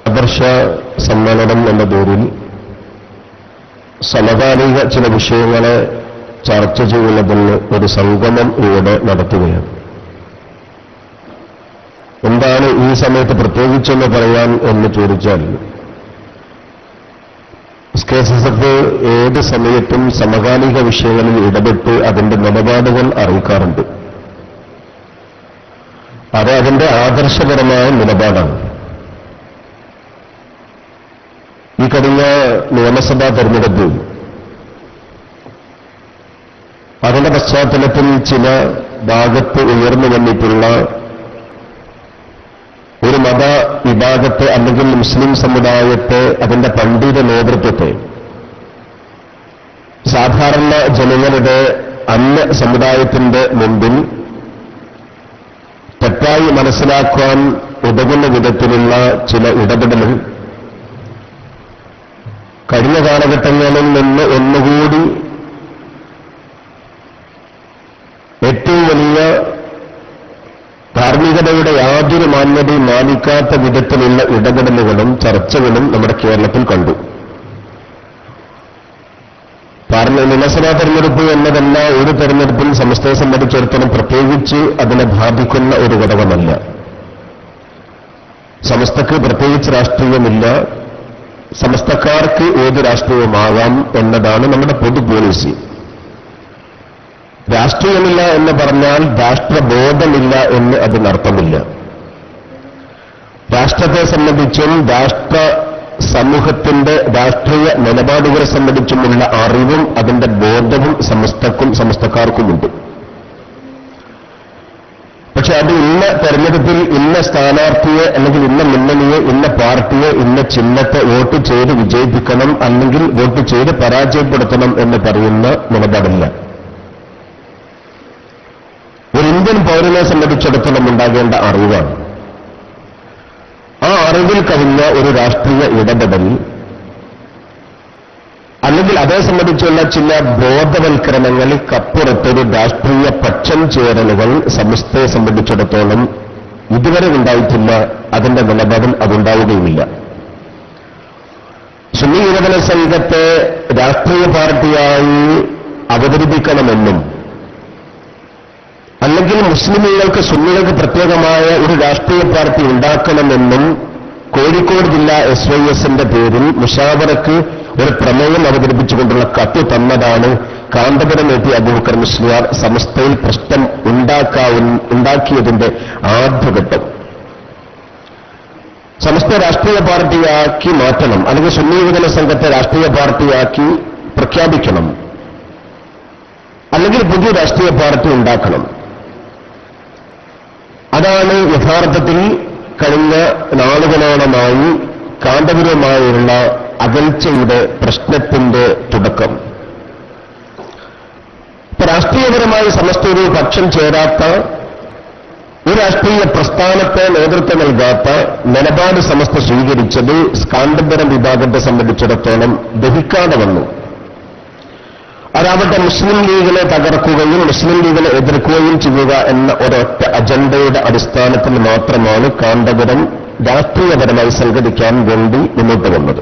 ആദർശ സമ്മേളനം എന്ന പേരിൽ സമകാലിക ചില വിഷയങ്ങളെ ചർച്ച ചെയ്യുന്നതിന് ഒരു സംഗമം ഇവിടെ നടത്തുകയാണ്. എന്താണ് ഈ സമയത്ത് പ്രത്യേകിച്ചെന്ന് പറയാൻ എന്ന് ചോദിച്ചാൽ, SKSSF ഏത് സമയത്തും സമകാലിക വിഷയങ്ങളിൽ ഇടപെട്ട് അതിന്റെ നിലപാടുകൾ അറിയിക്കാറുണ്ട്. അത് അതിന്റെ ആദർശപരമായ നിലപാടാണ്. ഈ കഴിഞ്ഞ നിയമസഭാ തെരഞ്ഞെടുപ്പ് അതിന്റെ പശ്ചാത്തലത്തിൽ ചില ഭാഗത്ത് ഉയർന്നു വന്നിട്ടുള്ള ഒരു മത വിഭാഗത്തെ അല്ലെങ്കിൽ മുസ്ലിം സമുദായത്തെ, അതിന്റെ പണ്ഡിത നേതൃത്വത്തെ സാധാരണ ജനങ്ങളുടെ അന്യ സമുദായത്തിന്റെ മുമ്പിൽ തെറ്റായി മനസ്സിലാക്കാൻ ഉതകുന്ന വിധത്തിലുള്ള ചില ഇടപെടലുകൾ കഴിഞ്ഞ കാലഘട്ടങ്ങളിൽ നിന്ന് ഒന്നുകൂടി ഏറ്റവും വലിയ ധാർമ്മികതയുടെ യാതൊരു മാന്യതയും മാനിക്കാത്ത വിധത്തിലുള്ള ഇടപെടലുകളും ചർച്ചകളും നമ്മുടെ കേരളത്തിൽ കണ്ടു. കാരണം നിയമസഭാ തെരഞ്ഞെടുപ്പ് എന്നതല്ല ഒരു തെരഞ്ഞെടുപ്പിൽ സമസ്തയെ സംബന്ധിച്ചിടത്തോളം പ്രത്യേകിച്ച് അതിനെ ബാധിക്കുന്ന ഒരു ഘടകമല്ല. സമസ്തക്ക് പ്രത്യേകിച്ച് രാഷ്ട്രീയമില്ല, സമസ്തക്കാർക്ക് ഏത് രാഷ്ട്രീയമാകാം എന്നതാണ് നമ്മുടെ പൊതു പോളിസി. രാഷ്ട്രീയമില്ല എന്ന് പറഞ്ഞാൽ രാഷ്ട്രബോധമില്ല എന്ന് അതിനർത്ഥമില്ല. രാഷ്ട്രത്തെ സംബന്ധിച്ചും രാഷ്ട്ര സമൂഹത്തിന്റെ രാഷ്ട്രീയ നിലപാടുകളെ സംബന്ധിച്ചുമുള്ള അറിവും അതിന്റെ ബോധവും സമസ്തക്കാർക്കുമുണ്ട്. പക്ഷെ അത് ഇന്ന തെരഞ്ഞെടുപ്പിൽ ഇന്ന സ്ഥാനാർത്ഥിയെ അല്ലെങ്കിൽ ഇന്ന മുന്നണിയെ, ഇന്ന പാർട്ടിയെ, ഇന്ന ചിഹ്നത്തെ വോട്ട് ചെയ്ത് വിജയിപ്പിക്കണം അല്ലെങ്കിൽ വോട്ട് ചെയ്ത് പരാജയപ്പെടുത്തണം എന്ന് പറയുന്ന നിലപാടില്ല. ഒരു ഇന്ത്യൻ പൗരനെ സംബന്ധിച്ചിടത്തോളം ഉണ്ടാകേണ്ട അറിവാണ്. ആ അറിവിൽ കവിഞ്ഞ ഒരു രാഷ്ട്രീയ ഇടപെടൽ അല്ലെങ്കിൽ അതേ സംബന്ധിച്ചുള്ള ചില ബോധവൽക്കരണങ്ങൾക്കപ്പുറത്തൊരു രാഷ്ട്രീയ പക്ഷം ചേരലുകൾ സമസ്തയെ സംബന്ധിച്ചിടത്തോളം ഇതുവരെ ഉണ്ടായിട്ടില്ല. അതിന്റെ നിലപാടിൽ അതുണ്ടാവുകയുമില്ല. സുന്നി യുവജന സംഘത്തെ രാഷ്ട്രീയ പാർട്ടിയായി അവതരിപ്പിക്കണമെന്നും അല്ലെങ്കിൽ മുസ്ലിമുകൾക്ക് സുന്നികൾക്ക് പ്രത്യേകമായ ഒരു രാഷ്ട്രീയ പാർട്ടി ഉണ്ടാക്കണമെന്നും കോഴിക്കോട് ജില്ലാ SYSന്റെ പേരിൽ മുശാവറയ്ക്ക് ഒരു പ്രമേയം അവതരിപ്പിച്ചുകൊണ്ടുള്ള കത്ത് തന്നതാണ് കാന്തപുരം എ.പി. അബൂബക്കർ മുസ്ലിയാർ സമസ്തയിൽ പ്രശ്നം ഉണ്ടാക്കിയതിന്റെ ആദ്യഘട്ടം. സമസ്ത രാഷ്ട്രീയ പാർട്ടിയാക്കി മാറ്റണം, അല്ലെങ്കിൽ സുന്നി യുവജന സംഘത്തെ രാഷ്ട്രീയ പാർട്ടിയാക്കി പ്രഖ്യാപിക്കണം, അല്ലെങ്കിൽ പുതിയ രാഷ്ട്രീയ പാർട്ടി ഉണ്ടാക്കണം. അതാണ് യഥാർത്ഥത്തിൽ കഴിഞ്ഞ നാളുകളോളമായി കാന്തപുരവുമായുള്ള അകൽച്ചയുടെ പ്രശ്നത്തിന്റെ തുടക്കം. രാഷ്ട്രീയപരമായി സമസ്ത ഒരു പക്ഷം ചേരാത്ത, ഒരു രാഷ്ട്രീയ പ്രസ്ഥാനത്തെ നേതൃത്വം നൽകാത്ത നിലപാട് സമസ്ത സ്വീകരിച്ചത് കാന്തപുരം വിഭാഗത്തെ സംബന്ധിച്ചിടത്തോളം ദഹിക്കാതെ വന്നു. അതാവട്ടെ മുസ്ലിം ലീഗിനെ തകർക്കുകയും മുസ്ലിം ലീഗിനെ എതിർക്കുകയും ചെയ്യുക എന്ന ഒരൊറ്റ അജണ്ടയുടെ അടിസ്ഥാനത്തിൽ മാത്രമാണ് കാന്തപുരം രാഷ്ട്രീയപരമായി സംഘടിക്കാൻ വേണ്ടി മുന്നോട്ട് വന്നത്.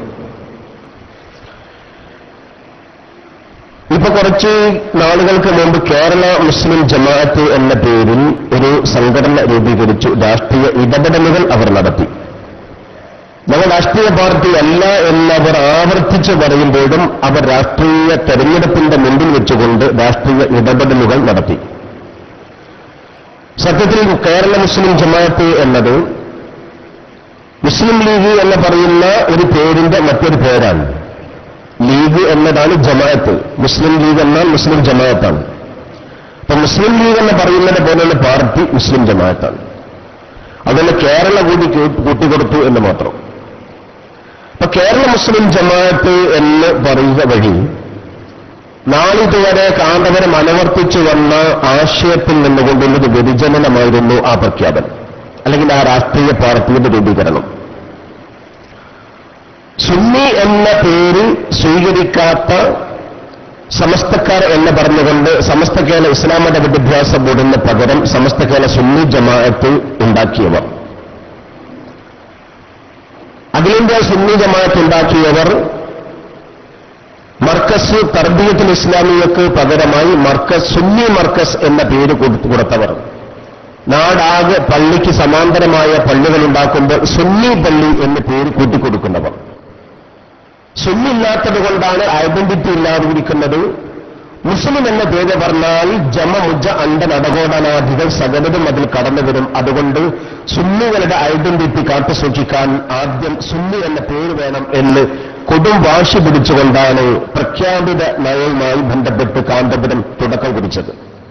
ഇപ്പൊ കുറച്ച് നാളുകൾക്ക് മുമ്പ് കേരള മുസ്ലിം ജമാഅത്ത് എന്ന പേരിൽ ഒരു സംഘടന രൂപീകരിച്ചു. രാഷ്ട്രീയ ഇടപെടലുകൾ അവർ നടത്തി. ഞങ്ങൾ രാഷ്ട്രീയ പാർട്ടി അല്ല എന്നവർ ആവർത്തിച്ച് പറയുമ്പോഴും അവർ രാഷ്ട്രീയ തെരഞ്ഞെടുപ്പിന്റെ മുമ്പിൽ വെച്ചുകൊണ്ട് രാഷ്ട്രീയ ഇടപെടലുകൾ നടത്തി. സത്യത്തിൽ കേരള മുസ്ലിം ജമാഅത്ത് എന്നത് മുസ്ലിം ലീഗ് എന്ന് പറയുന്ന ഒരു പേരിന്റെ മറ്റൊരു പേരാണ്. ലീഗ് എന്നതാണ് ജമാഅത്ത്, മുസ്ലിം ലീഗ് എന്നാൽ മുസ്ലിം ജമാഅത്താണ്. അപ്പൊ മുസ്ലിം ലീഗ് എന്ന് പറയുന്നത് പോലെയുള്ള പാർട്ടി മുസ്ലിം ജമാഅത്താണ്. അതുകൊണ്ട് കേരള കൂടി കൂട്ടിക്കൊടുത്തു എന്ന് മാത്രം. അപ്പൊ കേരള മുസ്ലിം ജമാഅത്ത് എന്ന് പറയുക വഴി നാളിതുവരെ കാന്തപുരം അനുവർത്തിച്ചു വന്ന ആശയത്തിൽ നിന്നുകൊണ്ടുള്ളൊരു വ്യതിചലനമായിരുന്നു ആ പ്രഖ്യാപനം, അല്ലെങ്കിൽ ആ രാഷ്ട്രീയ പാർട്ടിയുടെ രൂപീകരണം. സുന്നി എന്ന പേര് സ്വീകരിക്കാത്ത സമസ്തക്കാർ എന്ന് പറഞ്ഞുകൊണ്ട് സമസ്ത കേരള ഇസ്ലാം മത വിദ്യാഭ്യാസ ബോർഡിന് പകരം സമസ്ത കേരള സുന്നി ജമാഅത്ത് ഉണ്ടാക്കിയവർ. അഖിലേന്ത്യാ സുന്നി ജമാഅത്ത് ഉണ്ടാക്കിയവർ മർക്കസ് തർബിയത്തുൽ ഇസ്ലാമിയക്ക് പകരമായി സുന്നി മർക്കസ് എന്ന പേര് കൊടുത്തവർ, നാടാകെ പള്ളിക്ക് സമാന്തരമായ പള്ളികൾ ഉണ്ടാക്കുമ്പോൾ സുന്നി പള്ളി എന്ന് പേര് കൂട്ടിക്കൊടുക്കുന്നവർ, സുന്നി ഇല്ലാത്തത് കൊണ്ടാണ് ഐഡന്റിറ്റി ഇല്ലാതിരിക്കുന്നത്. മുസ്ലിം എന്ന പേര് പറഞ്ഞാൽ ജമമുജ അണ്ടൻ അടകോടനാദികൾ സകലതും അതിൽ കടന്നു വരും. അതുകൊണ്ട് സുന്നികളുടെ ഐഡന്റിറ്റി കാത്തു സൂക്ഷിക്കാൻ ആദ്യം സുന്നി എന്ന പേര് വേണം എന്ന് കൊടും വാശി പിടിച്ചുകൊണ്ടാണ് പ്രഖ്യാപിത നയവുമായി ബന്ധപ്പെട്ട് കാന്തപുരം തുടക്കം കുറിച്ചത്.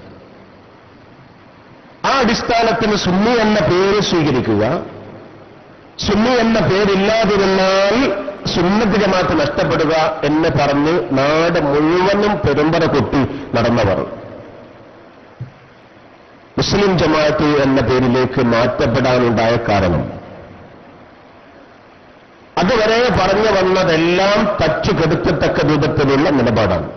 ആ അടിസ്ഥാനത്തിന് സുന്നി എന്ന പേര് സ്വീകരിക്കുക. സുന്നി എന്ന പേരില്ലാതിരുന്നാൽ സുന്നത്ത് ജമാഅത്ത് നഷ്ടപ്പെടുക എന്ന് പറഞ്ഞ് നാട് മുഴുവനും പെരുമ്പറ കൊട്ടി നടന്നവർ മുസ്ലിം ജമാഅത്ത് എന്ന പേരിലേക്ക് മാറ്റപ്പെടാനുണ്ടായ കാരണം, അതുവരെ പറഞ്ഞു വന്നതെല്ലാം തച്ചുകെടുക്കത്തക്ക രൂപത്തിലുള്ള നിലപാടാണ്.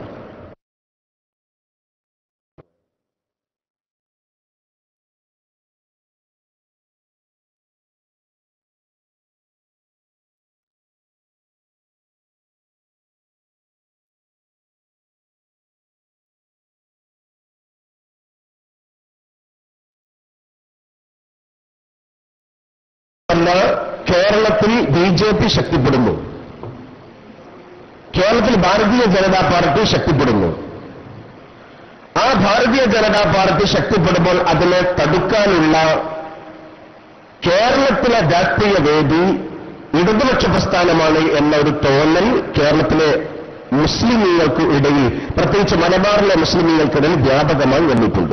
കേരളത്തിൽ ബി.ജെ.പി. ശക്തിപ്പെടുന്നു, കേരളത്തിൽ ഭാരതീയ ജനതാ പാർട്ടി ശക്തിപ്പെടുന്നു. ആ ഭാരതീയ ജനതാ പാർട്ടി ശക്തിപ്പെടുമ്പോൾ അതിനെ തടുക്കാനുള്ള കേരളത്തിലെ രാഷ്ട്രീയ വേദി ഇടതുപക്ഷ പ്രസ്ഥാനമാണ് എന്ന ഒരു തോന്നൽ കേരളത്തിലെ മുസ്ലിമീങ്ങൾക്ക് ഇടയിൽ, പ്രത്യേകിച്ച് മലബാറിലെ മുസ്ലിമീങ്ങൾക്കിടയിൽ വ്യാപകമായി വന്നിട്ടുണ്ട്.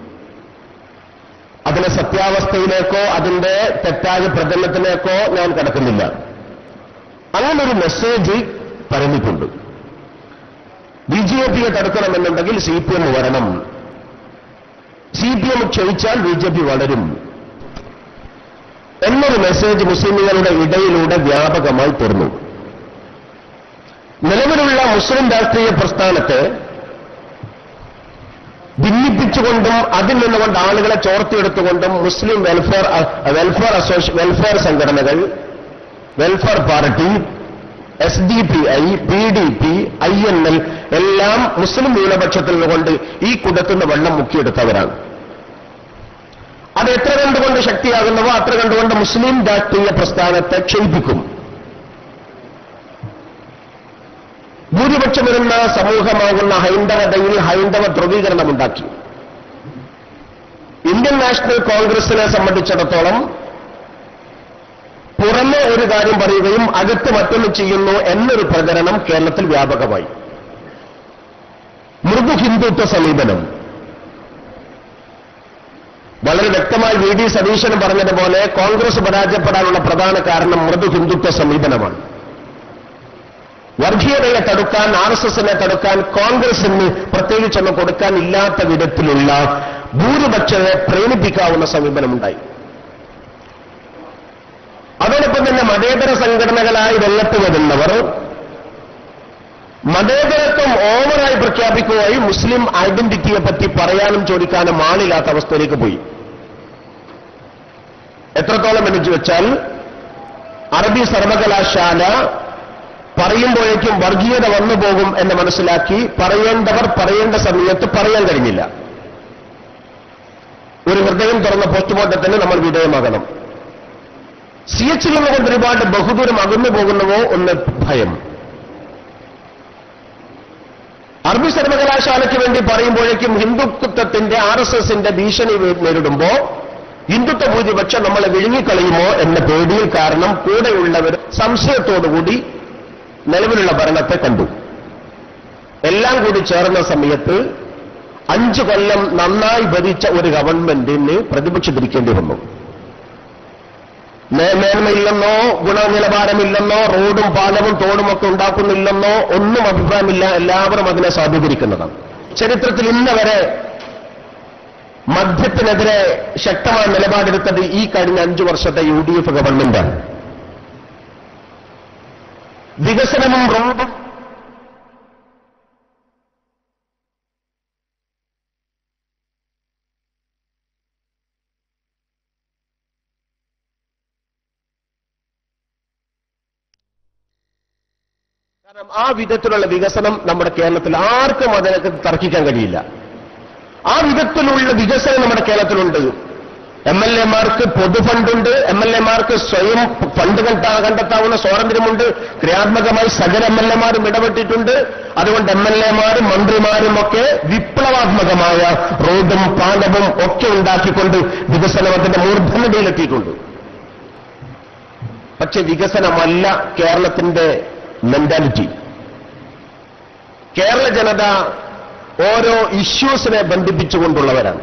അതിലെ സത്യാവസ്ഥയിലേക്കോ അതിന്റെ തെറ്റായ പ്രചരണത്തിലേക്കോ ഞാൻ കടക്കുന്നില്ല. അങ്ങനൊരു മെസ്സേജ് പറഞ്ഞിട്ടുണ്ട്. ബി.ജെ.പിയെ തടുക്കണമെന്നുണ്ടെങ്കിൽ CPM വരണം, CPM ക്ഷയിച്ചാൽ ബി.ജെ.പി വളരും എന്നൊരു മെസ്സേജ് മുസ്ലിമുകളുടെ ഇടയിലൂടെ വ്യാപകമായി തീർന്നു. നിലവിലുള്ള മുസ്ലിം രാഷ്ട്രീയ പ്രസ്ഥാനത്തെ ഭിന്നിപ്പിച്ചുകൊണ്ടും അതിൽ നിന്നുകൊണ്ട് ആളുകളെ ചോർത്തിയെടുത്തുകൊണ്ടും മുസ്ലിം വെൽഫെയർ സംഘടനകൾ, welfare party, SDPI, PDP, INL എല്ലാം മുസ്ലിം ന്യൂനപക്ഷത്തിൽ നിന്നുകൊണ്ട് ഈ കുടത്തുനിന്ന് വെള്ളം മുക്കിയെടുത്തവരാണ്. അത് എത്ര കണ്ടുകൊണ്ട് ശക്തിയാകുന്നവോ അത്ര കണ്ടുകൊണ്ട് മുസ്ലിം രാഷ്ട്രീയ പ്രസ്ഥാനത്തെ ക്ഷയിപ്പിക്കും. ഭൂരിപക്ഷം വരുന്ന സമൂഹമാകുന്ന ഹൈന്ദവതയിൽ ഹൈന്ദവ ധ്രുവീകരണമുണ്ടാക്കി. ഇന്ത്യൻ നാഷണൽ കോൺഗ്രസിനെ സംബന്ധിച്ചിടത്തോളം പുറമെ ഒരു കാര്യം പറയുകയും അകത്ത് മറ്റൊന്ന് ചെയ്യുന്നു എന്നൊരു പ്രചരണം കേരളത്തിൽ വ്യാപകമായി. മൃദു ഹിന്ദുത്വ സമീപനം വളരെ വ്യക്തമായി VD സതീശൻ പറഞ്ഞതുപോലെ കോൺഗ്രസ് പരാജയപ്പെടാനുള്ള പ്രധാന കാരണം മൃദു ഹിന്ദുത്വ സമീപനമാണ്. വർഗീയതയെ തടുക്കാൻ, RSSനെ തടുക്കാൻ കോൺഗ്രസിന് പ്രത്യേകിച്ചൊന്നും കൊടുക്കാൻ ഇല്ലാത്ത വിധത്തിലുള്ള ഭൂരിപക്ഷത്തെ പ്രേരിപ്പിക്കാവുന്ന സമീപനമുണ്ടായി. അതോടൊപ്പം തന്നെ മതേതര സംഘടനകളായി രംഗത്ത് വരുന്നവർ മതേതരത്വം ഓവറായി പ്രഖ്യാപിക്കുകയും മുസ്ലിം ഐഡന്റിറ്റിയെ പറ്റി പറയാനും ചോദിക്കാനും ആളില്ലാത്ത അവസ്ഥയിലേക്ക് പോയി. എത്രത്തോളം എന്ന് വെച്ചാൽ അറബി സർവകലാശാല പറയുമ്പോഴേക്കും വർഗീയത വന്നു പോകും എന്ന് മനസ്സിലാക്കി പറയേണ്ടവർ പറയേണ്ട സമയത്ത് പറയാൻ കഴിഞ്ഞില്ല. ഒരു ഹൃദയം തുറന്ന പോസ്റ്റ്മോർട്ടത്തിന് നമ്മൾ വിധേയമാകണം. CH നിന്നുകൊണ്ട് ഒരുപാട് ബഹുദൂരം അകന്നു പോകുന്നുവോ ഒന്ന് ഭയം. അറബി സർവകലാശാലയ്ക്ക് വേണ്ടി പറയുമ്പോഴേക്കും ഹിന്ദുത്വത്തിന്റെ RSSന്റെ ഭീഷണി നേരിടുമ്പോ ഹിന്ദുത്വ ഭൂരിപക്ഷം നമ്മളെ വിഴുങ്ങിക്കളയുമോ എന്ന പേടിയിൽ കാരണം കൂടെയുള്ളവർ സംശയത്തോടുകൂടി നിലവിലുള്ള ഭരണത്തെ കണ്ടു. എല്ലാം കൂടി ചേർന്ന സമയത്ത് 5 കൊല്ലം നന്നായി ഭരിച്ച ഒരു ഗവൺമെന്റിന് പ്രതിപക്ഷത്തിരിക്കേണ്ടി വന്നു. മേന്മയില്ലെന്നോ ഗുണനിലവാരമില്ലെന്നോ റോഡും പാലവും തോടുമൊക്കെ ഉണ്ടാക്കുന്നില്ലെന്നോ ഒന്നും അഭിപ്രായമില്ല. എല്ലാവരും അതിനെ സാധൂകരിക്കുന്നതാണ്. ചരിത്രത്തിൽ ഇന്നവരെ മദ്യത്തിനെതിരെ ശക്തമായ നിലപാടെടുത്തത് ഈ കഴിഞ്ഞ 5 വർഷത്തെ UDF ഗവൺമെന്റാണ്. വികസനവും റോഡും കാരണം ആ വിധത്തിലുള്ള വികസനം നമ്മുടെ കേരളത്തിൽ ആർക്കും അതിനൊക്കെ തർക്കിക്കാൻ കഴിയില്ല. ആ വിധത്തിലുള്ള വികസനം നമ്മുടെ കേരളത്തിലുണ്ട്. MLA-മാർക്ക് പൊതുഫണ്ടുണ്ട്, MLA-മാർക്ക് സ്വയം ഫണ്ട് കണ്ടെത്താവുന്ന സ്വാതന്ത്ര്യമുണ്ട്. ക്രിയാത്മകമായി സകല MLA-മാരും ഇടപെട്ടിട്ടുണ്ട്. അതുകൊണ്ട് MLA-മാരും മന്ത്രിമാരും ഒക്കെ വിപ്ലവാത്മകമായ റോഡും പാലവും ഒക്കെ ഉണ്ടാക്കിക്കൊണ്ട് വികസനത്തിന്റെ മൂർധന്യതയിലെത്തിയിട്ടുണ്ട്. പക്ഷെ വികസനമല്ല കേരളത്തിന്റെ മെന്റാലിറ്റി. കേരള ജനത ഓരോ ഇഷ്യൂസിനെ ബന്ധിപ്പിച്ചുകൊണ്ടുള്ളവരാണ്.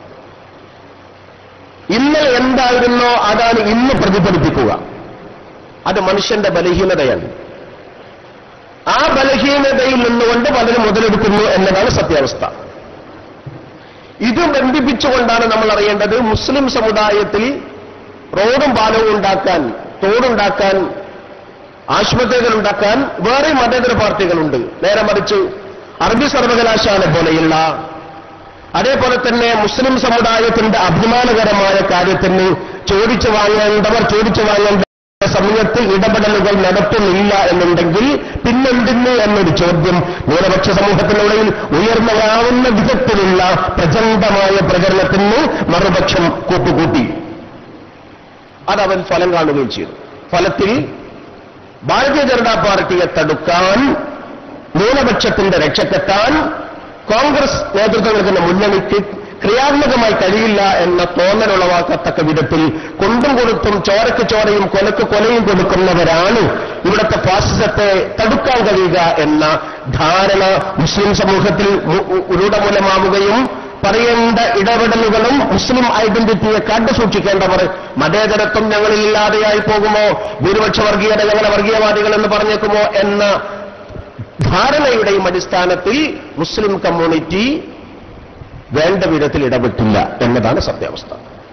ഇന്നലെ എന്തായിരുന്നോ അതാണ് ഇന്ന് പ്രതിഫലിപ്പിക്കുക. അത് മനുഷ്യന്റെ ബലഹീനതയാണ്. ആ ബലഹീനതയിൽ നിന്നുകൊണ്ട് പലരും മുതലെടുക്കുന്നു എന്നതാണ് സത്യാവസ്ഥ. ഇത് ബന്ധിപ്പിച്ചുകൊണ്ടാണ് നമ്മൾ അറിയേണ്ടത് മുസ്ലിം സമുദായത്തിൽ റോഡും പാലവും ഉണ്ടാക്കാൻ, തോടുണ്ടാക്കാൻ, ആശുപത്രികൾ ഉണ്ടാക്കാൻ വേറെ മതേതര പാർട്ടികളുണ്ട്. നേരെ മറിച്ച് അറബി സർവകലാശാല പോലെയുള്ള, അതേപോലെ തന്നെ മുസ്ലിം സമുദായത്തിന്റെ അഭിമാനകരമായ കാര്യത്തിന് ചോദിച്ചു വാങ്ങേണ്ട സമയത്ത് ഇടപെടലുകൾ നടത്തുന്നില്ല എന്നുണ്ടെങ്കിൽ പിന്നെന്തിന് എന്നൊരു ചോദ്യം ന്യൂനപക്ഷ സമൂഹത്തിനുള്ളിൽ ഉയർന്നയാവുന്ന വിധത്തിലുള്ള പ്രചണ്ഡമായ പ്രചരണത്തിന് മറുപക്ഷം കൂട്ടുകൂട്ടി. അതവൻ ഫലം കാണുകയും ചെയ്തു. ഫലത്തിൽ ഭാരതീയ ജനതാ പാർട്ടിയെ തടുക്കാൻ, ന്യൂനപക്ഷത്തിന്റെ രക്ഷക്കെത്താൻ കോൺഗ്രസ് നേതൃത്വം നൽകുന്ന മുന്നണിക്ക് ക്രിയാത്മകമായി കഴിയില്ല എന്ന തോന്നലുളവാക്കത്തക്ക വിധത്തിൽ കൊണ്ടും കൊടുത്തും ചോരയ്ക്ക് ചോരയും കൊലക്ക് കൊലയും കൊടുക്കുന്നവരാണ് ഇവിടുത്തെ ഫാസിസത്തെ തടുക്കാൻ കഴിയുക എന്ന ധാരണ മുസ്ലിം സമൂഹത്തിൽ രൂഢമൂലമാവുകയും പറയേണ്ട ഇടപെടലുകളും മുസ്ലിം ഐഡന്റിറ്റിയെ കാത്തുസൂക്ഷിക്കേണ്ടവർ മതേതരത്വം ഞങ്ങളിൽ ഇല്ലാതെയായി പോകുമോ, ഭൂരിപക്ഷ വർഗീയത ഞങ്ങളെ വർഗീയവാദികൾ എന്ന് പറഞ്ഞേക്കുമോ എന്ന ധാരണയുടെയും അടിസ്ഥാനത്തിൽ മുസ്ലിം കമ്മ്യൂണിറ്റി വേണ്ട വിധത്തിൽ ഇടപെട്ടില്ല എന്നതാണ് സത്യാവസ്ഥ.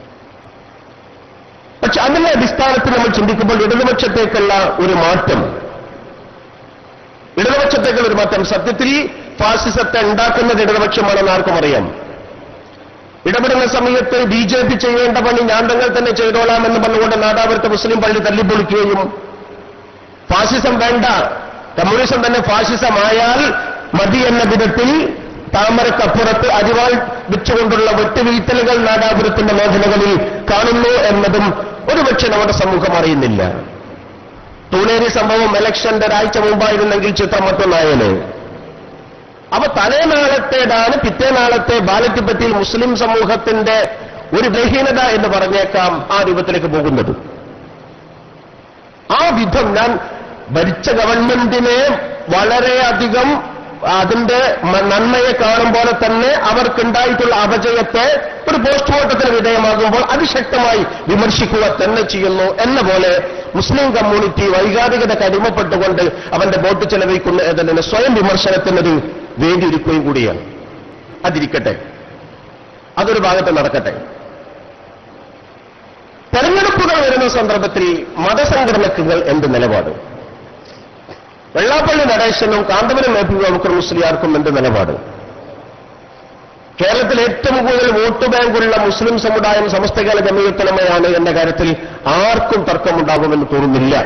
പക്ഷെ അതിന്റെ അടിസ്ഥാനത്തിൽ നമ്മൾ ചിന്തിക്കുമ്പോൾ ഇടതുപക്ഷത്തേക്കുള്ള ഒരു മാറ്റം സത്യത്തിൽ ഫാസിസത്തെ ഉണ്ടാക്കുന്നത് ഇടതുപക്ഷമാണെന്ന് ആർക്കും അറിയാം. ഇടപെടുന്ന സമയത്ത് BJP ചെയ്യേണ്ട പണി ഞാൻ തന്നെ ചെയ്തോളാം എന്ന് പറഞ്ഞുകൊണ്ട് നാദാപുരത്തെ മുസ്ലിം പള്ളി തല്ലിപ്പൊളിക്കുകയും ഫാസിസം വേണ്ട, കമ്മ്യൂണിസം തന്നെ ഫാസിസമായാൽ മതി എന്ന വിധത്തിൽ താമരക്കപ്പുറത്ത് അരിവാൾ വെച്ചുകൊണ്ടുള്ള വെട്ടുവീഴ്ത്തലുകൾ നാദാപുരത്തിന്റെ മേഖലകളിൽ കാണുന്നു എന്നതും ഒരുപക്ഷെ നമ്മുടെ സമൂഹം അറിയുന്നില്ല. തൂണേരി സംഭവം ഇലക്ഷന്റെ ഒരാഴ്ച മുമ്പായിരുന്നെങ്കിൽ ചിത്രം മറ്റൊന്നായേനെ. അപ്പൊ തലേനാളത്തേതാണ് പിറ്റേനാളത്തെ ബാലറ്റ് പറ്റിയിൽ മുസ്ലിം സമൂഹത്തിന്റെ ഒരു ബലഹീനത എന്ന് പറഞ്ഞേക്കാം ആ രൂപത്തിലേക്ക് പോകുന്നത്. ആ വിധം ഞാൻ ഭരിച്ച ഗവൺമെന്റിനെ വളരെയധികം അതിന്റെ നന്മയെ കാണും പോലെ തന്നെ അവർക്കുണ്ടായിട്ടുള്ള അപജയത്തെ ഒരു പോസ്റ്റ്മോർട്ടത്തിന് വിധേയമാകുമ്പോൾ അതിശക്തമായി വിമർശിക്കുക തന്നെ ചെയ്യുന്നു എന്ന പോലെ മുസ്ലിം കമ്മ്യൂണിറ്റി വൈകാരികത കടിമപ്പെട്ടുകൊണ്ട് അവന്റെ വോട്ട് ചെലവഴിക്കുന്ന എന്നതിന് സ്വയം വിമർശനത്തിനൊരു വേദിയൊരുക്കുകയും കൂടിയാണ്. അതിരിക്കട്ടെ, അതൊരു ഭാഗത്ത് നടക്കട്ടെ. തെരഞ്ഞെടുപ്പുകൾ വരുന്ന സന്ദർഭത്തിൽ മതസംഘടനകൾ എന്ത് നിലപാട്? വെള്ളാപ്പള്ളി നടേശനും കാന്തപുരം AP അബൂബക്കർ മുസ്ലിയാർക്കും എന്ത് നിലപാട്? കേരളത്തിൽ ഏറ്റവും കൂടുതൽ വോട്ട് ബാങ്കുള്ള മുസ്ലിം സമുദായം സമസ്ത കേരള ജമീയത്തുൽ ഉലമയാണ് എന്ന കാര്യത്തിൽ ആർക്കും തർക്കമുണ്ടാകുമെന്ന് തോന്നുന്നില്ല.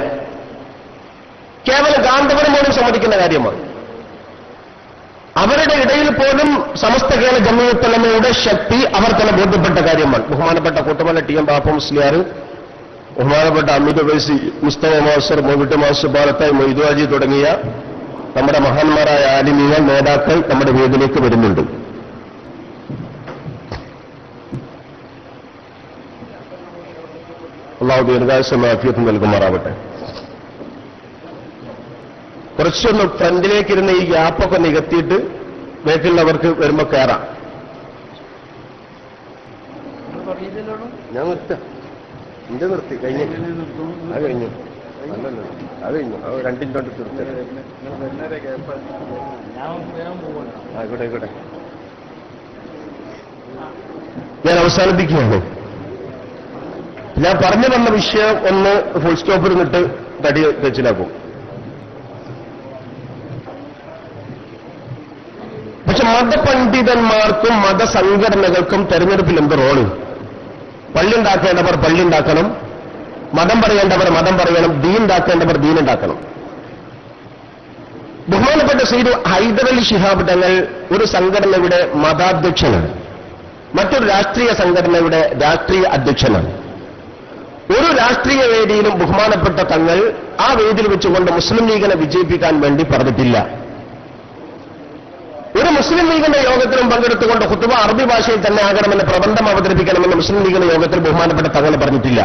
കേവലം കാന്തപുരം പോലും സമ്മതിക്കുന്ന കാര്യമാണ്. അവരുടെ ഇടയിൽ പോലും സമസ്ത കേരള ജമീയത്തുൽ ഉലമയുടെ ശക്തി അവർ തന്നെ ബോധ്യപ്പെട്ട കാര്യമാണ്. ബഹുമാനപ്പെട്ട കൂട്ടമല TM ബാപ്പ മുസ്ലിയാർ, ബഹുമാനപ്പെട്ട അമിത് വൈസി, മുസ്തഫ മാസ്റ്റർ, മോവിട്ട് മാസ്റ്റർ, പാലത്തായി മൊയ്തുവാജി തുടങ്ങിയ നമ്മുടെ മഹാന്മാരായ ആലിമീങ്ങൾ, നേതാക്കൾ നമ്മുടെ വേദിയിലേക്ക് വരുന്നുണ്ട്. അള്ളാഹു ദീർഘായുസ്സും ആഫിയത്തും നൽകുമാറാവട്ടെ. കുറച്ചൊന്ന് ഫ്രണ്ടിലേക്കിരുന്ന് ഈ ഗ്യാപ്പൊക്കെ നികത്തിയിട്ട് ബാക്കിലുള്ളവർക്ക് വരുമ്പോ കയറാം. ഞാൻ നിർത്താം, എന്റെ നിർത്തി കഴിഞ്ഞു, അത് കഴിഞ്ഞു, നല്ലല്ലോ, അത് കഴിഞ്ഞു, അത് രണ്ടിൻ്റെ തീർച്ച. ആയിക്കോട്ടെ, ഞാൻ അവസാനിപ്പിക്കുകയാണ്. ഞാൻ പറഞ്ഞു വന്ന വിഷയം ഒന്ന് ഫുൾ സ്റ്റോപ്പിൽ നിന്നിട്ട് തടി തെച്ചിലാക്കും. പക്ഷെ മതപണ്ഡിതന്മാർക്കും മതസംഘടനകൾക്കും തെരഞ്ഞെടുപ്പിൽ എന്ത് റോള്? പള്ളി ഉണ്ടാക്കേണ്ടവർ പള്ളി ഉണ്ടാക്കണം, മതം പറയേണ്ടവർ മതം പറയണം, ദീൻ ഉണ്ടാക്കേണ്ടവർ ദീൻ ഉണ്ടാക്കണം. ബഹുമാനപ്പെട്ട സയ്യിദ് ഹൈദരലി ശിഹാബ് തങ്ങൾ ഒരു സംഘടനയുടെ മതാധ്യക്ഷനാണ്, മറ്റൊരു രാഷ്ട്രീയ സംഘടനയുടെ രാഷ്ട്രീയ അധ്യക്ഷനാണ്. ഒരു രാഷ്ട്രീയ വേദിയിലും ബഹുമാനപ്പെട്ട തങ്ങൾ ആ വേദിയിൽ വെച്ചുകൊണ്ട് മുസ്ലിം ലീഗിനെ വിജയിപ്പിക്കാൻ വേണ്ടി പറഞ്ഞിട്ടില്ല. ഒരു മുസ്ലിം ലീഗിന്റെ യോഗത്തിലും പങ്കെടുത്തുകൊണ്ട് ഖുതുബ അറബി ഭാഷയിൽ തന്നെ ആകണമെന്ന് പ്രബന്ധം അവതരിപ്പിക്കണമെന്ന് മുസ്ലിം ലീഗിന്റെ യോഗത്തിൽ ബഹുമാനപ്പെട്ട തങ്ങൾ പറഞ്ഞിട്ടില്ല.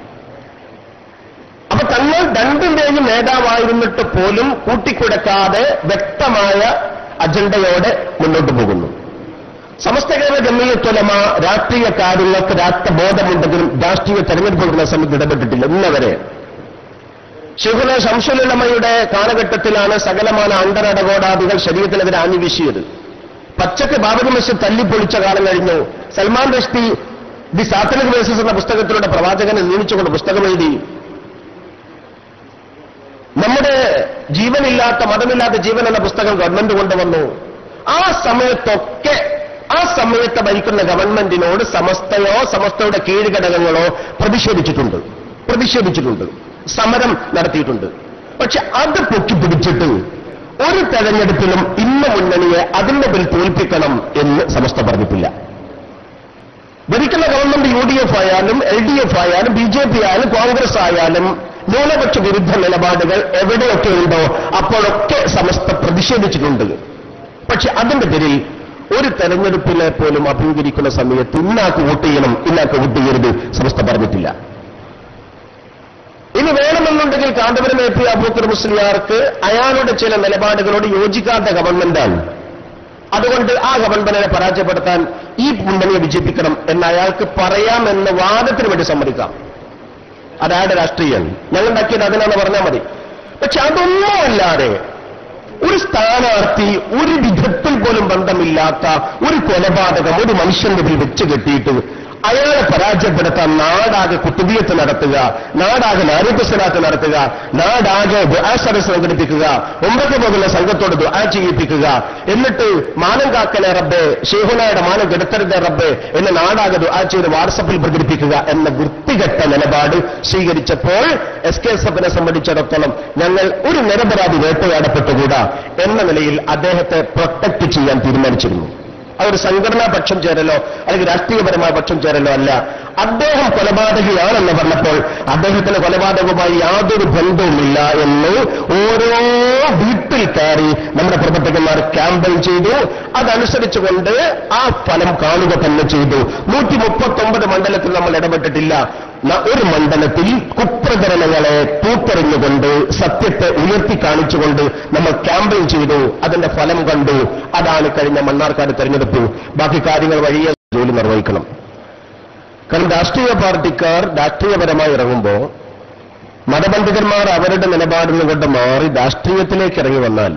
അപ്പൊ തങ്ങൾ രണ്ടിന്റെയും നേതാവായിരുന്നിട്ട് പോലും കൂട്ടിക്കുടക്കാതെ വ്യക്തമായ അജണ്ടയോടെ മുന്നോട്ട് പോകുന്നു. സമസ്ത കേരള ജംഇയ്യത്തുൽ ഉലമ രാഷ്ട്രീയ കാര്യങ്ങൾക്ക് രാഷ്ട്രബോധമുണ്ടെങ്കിലും രാഷ്ട്രീയ തെരഞ്ഞെടുപ്പുകളുടെ സമയത്ത് ഇടപെട്ടിട്ടില്ല ഇന്നവരെ. ശൈഖുനാ ശംസുൽ ഉലമയുടെ കാലഘട്ടത്തിലാണ് സകലമാന അണ്ടനടകോടാദികൾ ശരീഅത്തിനെതിരെ ആഞ്ഞുവീശിയത്. പച്ചക്ക് ബാബരി മസ്ജിദ് തല്ലിപ്പൊളിച്ച കാലം കഴിഞ്ഞു. Salman Rushdie the Satanic Verses എന്ന പുസ്തകത്തിലൂടെ പ്രവാചകനെ നിയമിച്ചുകൊണ്ട് പുസ്തകം എഴുതി. നമ്മുടെ ജീവനില്ലാത്ത മതമില്ലാത്ത ജീവൻ എന്ന പുസ്തകം ഗവൺമെന്റ് കൊണ്ടുവന്നു. ആ സമയത്ത് ഭരിക്കുന്ന ഗവൺമെന്റിനോട് സമസ്തയോ സമസ്തയുടെ കീഴ്ഘടകങ്ങളോ പ്രതിഷേധിച്ചിട്ടുണ്ട്, സമരം നടത്തിയിട്ടുണ്ട്. പക്ഷെ അത് പൊക്കിപ്പിടിച്ചിട്ട് ഒരു തെരഞ്ഞെടുപ്പിലും ഇന്ന മുന്നണിയെ അതിന്റെ പേരിൽ തോൽപ്പിക്കണം എന്ന് സമസ്ത പറഞ്ഞിട്ടില്ല. ഭരിക്കുന്ന ഗവൺമെന്റ് UDF ആയാലും LDF ആയാലും BJP ആയാലും കോൺഗ്രസ് ആയാലും ന്യൂനപക്ഷ വിരുദ്ധ നിലപാടുകൾ എവിടെയൊക്കെ ഉണ്ടോ അപ്പോഴൊക്കെ സമസ്ത പ്രതിഷേധിച്ചിട്ടുണ്ട്. പക്ഷെ അതിന്റെ പേരിൽ ഒരു തെരഞ്ഞെടുപ്പിനെ പോലും അഭിമുഖീകരിക്കുന്ന സമയത്ത് ഇന്നാക്ക് വോട്ട് ചെയ്യണം, ഇന്നാക്ക് വോട്ട് ചെയ്യരുത് സമസ്ത പറഞ്ഞിട്ടില്ല. ഇനി വേണമെന്നുണ്ടെങ്കിൽ കാന്തപുരം AP അബൂബക്കർ മുസ്ലിയാർക്ക് അയാളുടെ ചില നിലപാടുകളോട് യോജിക്കാത്ത ഗവൺമെന്റാണ്, അതുകൊണ്ട് ആ ഗവൺമെന്റിനെ പരാജയപ്പെടുത്താൻ ഈ മുന്നണിയെ വിജയിപ്പിക്കണം എന്ന് അയാൾക്ക് പറയാമെന്ന് വാദത്തിന് വേണ്ടി സമ്മതിക്കാം. അതായത് രാഷ്ട്രീയം ഞങ്ങൾ ഉണ്ടാക്കിയത് അതിനാണ് പറഞ്ഞാൽ മതി. പക്ഷെ അതൊന്നുമല്ലാതെ ഒരു സ്ഥാനാർത്ഥി ഒരു വിധത്തിൽ പോലും ബന്ധമില്ലാത്ത ഒരു കൊലപാതകം ഒരു മനുഷ്യന്റെ പേരിൽ വെച്ച് കെട്ടിയിട്ട് അയാളെ പരാജയപ്പെടുത്താൻ നാടാകെ കുത്തുബിയത്ത് നടത്തുക, നാടാകെ നാരിത്ത് സ്വലാത്ത് നടത്തുക, നാടാകെ ദുആ സദസ്സ് സംഘടിപ്പിക്കുക, ഉംറയ്ക്ക് പോകുന്ന സംഘത്തോട് ദുആ ചെയ്യിപ്പിക്കുക, എന്നിട്ട് മാനം കാക്കലെ റബ്ബേ, ശൈഖുനായുടെ മാനം കെടുത്തരുതേ റബ്ബേ എന്ന് നാടാകെ ദുആ ചെയ്ത് വാട്സപ്പിൽ പ്രകടിപ്പിക്കുക എന്ന വൃത്തികെട്ട നിലപാട് സ്വീകരിച്ചപ്പോൾ SKSFനെ സംബന്ധിച്ചിടത്തോളം ഞങ്ങൾ ഒരു നിരപരാധി വേട്ടയാടപ്പെട്ടുകൂടാ എന്ന നിലയിൽ അദ്ദേഹത്തെ പ്രൊട്ടക്ട് ചെയ്യാൻ തീരുമാനിച്ചിരുന്നു. അതൊരു സംഘടനാ പക്ഷം ചേരലോ അല്ലെങ്കിൽ രാഷ്ട്രീയപരമായ പക്ഷം ചേരലോ അല്ല. അദ്ദേഹം കൊലപാതകിയാണെന്ന് പറഞ്ഞപ്പോൾ അദ്ദേഹത്തിന് കൊലപാതകവുമായി യാതൊരു ബന്ധവുമില്ല എന്ന് ഓരോ വീട്ടിൽ കയറി നമ്മുടെ പ്രവർത്തകന്മാർ ക്യാമ്പയിൻ ചെയ്തു. അതനുസരിച്ചുകൊണ്ട് ആ ഫലം കാണുക തന്നെ ചെയ്തു. 139 മണ്ഡലത്തിൽ നമ്മൾ ഇടപെട്ടിട്ടില്ല. ഒരു മണ്ഡലത്തിൽ കുപ്രചരണങ്ങളെ തൂത്തെറിഞ്ഞുകൊണ്ട് സത്യത്തെ ഉയർത്തി കാണിച്ചുകൊണ്ട് നമ്മൾ ക്യാമ്പയിൻ ചെയ്തു. അതിന്റെ ഫലം കണ്ടു. അതാണ് കഴിഞ്ഞ മണ്ണാർക്കാട് തെരഞ്ഞെടുപ്പ്. ബാക്കി കാര്യങ്ങൾ വഴിയെ ജോലി നിർവഹിക്കണം. കാരണം രാഷ്ട്രീയ പാർട്ടിക്കാർ രാഷ്ട്രീയപരമായി ഇറങ്ങുമ്പോൾ മതപണ്ഡിതന്മാർ അവരുടെ നിലപാടിൽ നിന്നുകൊണ്ട് മാറി രാഷ്ട്രീയത്തിലേക്ക് ഇറങ്ങി വന്നാൽ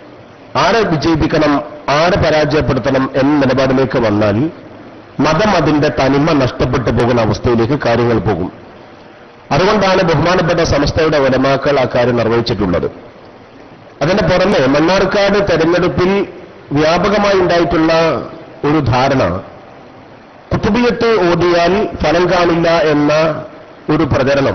ആരെ വിജയിപ്പിക്കണം ആരെ പരാജയപ്പെടുത്തണം എന്ന നിലപാടിലേക്ക് വന്നാൽ മതം അതിന്റെ തനിമ നഷ്ടപ്പെട്ടു പോകുന്ന അവസ്ഥയിലേക്ക് കാര്യങ്ങൾ പോകും. അതുകൊണ്ടാണ് ബഹുമാനപ്പെട്ട സമസ്തയുടെ ഉലമാക്കൾ ആ കാര്യം നിർവഹിച്ചിട്ടുള്ളത്. അതിന്റെ പുറമെ മണ്ണാർക്കാട് തെരഞ്ഞെടുപ്പിൽ വ്യാപകമായി ഉണ്ടായിട്ടുള്ള ഒരു ധാരണ കുത്തുബിയത്ത് ഓതിയാൽ ഫലം കാണില്ല എന്ന ഒരു പ്രചരണം,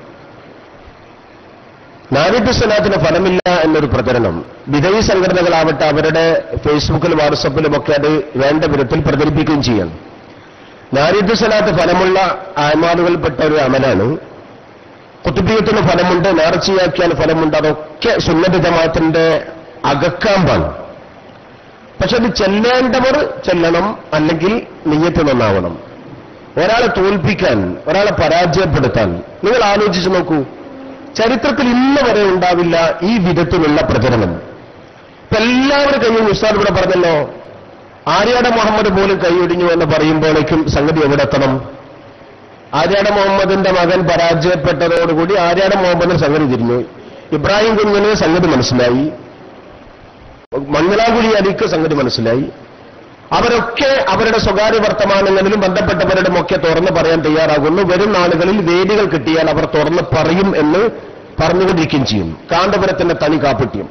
നാരിത്ത് സ്വലാത്തിന് ഫലമില്ല എന്നൊരു പ്രചരണം വിധേയ സംഘടനകളാവട്ടെ അവരുടെ ഫേസ്ബുക്കിലും വാട്സപ്പിലുമൊക്കെ അത് വേണ്ട വിധത്തിൽ പ്രചരിപ്പിക്കുകയും ചെയ്യണം. നാരിത്ത് സ്വലാത്ത് ഫലമുള്ള അമാലുകൾപ്പെട്ട ഒരു അമലാണ്. കുത്തുബിയത്തിന് ഫലമുണ്ട്, നേർച്ചയാക്കിയാൽ ഫലമുണ്ട്. അതൊക്കെ സുന്നത്ത് ജമാഅത്തിന്റെ അകക്കാമ്പാണ്. പക്ഷെ അത് ചെല്ലേണ്ടവർ ചെല്ലണം, അല്ലെങ്കിൽ നിയ്യത്ത് നന്നാവണം. ഒരാളെ തോൽപ്പിക്കാൻ, ഒരാളെ പരാജയപ്പെടുത്താൻ നിങ്ങൾ ആലോചിച്ച് നോക്കൂ. ചരിത്രത്തിൽ ഇന്ന് വരെ ഉണ്ടാവില്ല ഈ വിധത്തിലുള്ള പ്രചരണം. ഇപ്പൊ എല്ലാവരും കഴിഞ്ഞു. ഉസ്താദ് ഇവിടെ പറഞ്ഞല്ലോ, ആര്യാട മുഹമ്മദ് പോലും കൈയൊടിഞ്ഞു എന്ന് പറയുമ്പോഴേക്കും സംഗതി എവിടെ എത്തണം? ആര്യാട മുഹമ്മദിന്റെ മകൻ പരാജയപ്പെട്ടതോടുകൂടി ആര്യാട മുഹമ്മദിന് സംഗതി തിരിഞ്ഞു. ഇബ്രാഹിം കുഞ്ഞിന് സംഗതി മനസ്സിലായി, മംഗലാകുഴി അലിക്ക് സംഗതി മനസ്സിലായി. അവരൊക്കെ അവരുടെ സ്വകാര്യ വർത്തമാനങ്ങളിലും ബന്ധപ്പെട്ടവരുടെയും ഒക്കെ തുറന്ന് പറയാൻ തയ്യാറാകുന്നു. വരും നാളുകളിൽ വേദികൾ കിട്ടിയാൽ അവർ തുറന്ന് പറയും എന്ന് പറഞ്ഞുകൊണ്ടിരിക്കുകയും ചെയ്യും. കാന്തപുരത്തിന്റെ തനി കാപ്പട്യം.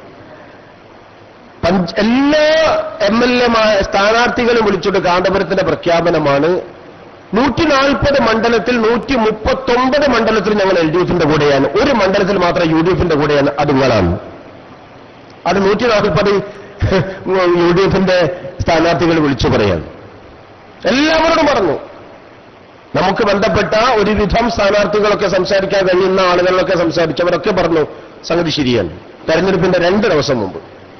എല്ലാ MLA സ്ഥാനാർത്ഥികളും വിളിച്ചിട്ട് കാന്തപുരത്തിന്റെ പ്രഖ്യാപനമാണ് 140 മണ്ഡലത്തിൽ 139 മണ്ഡലത്തിൽ ഞങ്ങൾ LDFന്റെ കൂടെയാണ്, ഒരു മണ്ഡലത്തിൽ മാത്രം UDFന്റെ കൂടെയാണ്. അത് നിങ്ങളാണ്. അത് 140 UDF സ്ഥാനാർത്ഥികൾ വിളിച്ചു പറയാൻ എല്ലാവരോടും പറഞ്ഞു. നമുക്ക് ബന്ധപ്പെട്ട ഒരുവിധം സ്ഥാനാർത്ഥികളൊക്കെ സംസാരിക്കാൻ കഴിയുന്ന ആളുകളിലൊക്കെ സംസാരിച്ചവരൊക്കെ പറഞ്ഞു സംഗതി ശരിയാണ്. തെരഞ്ഞെടുപ്പിന്റെ 2 ദിവസം മുമ്പ്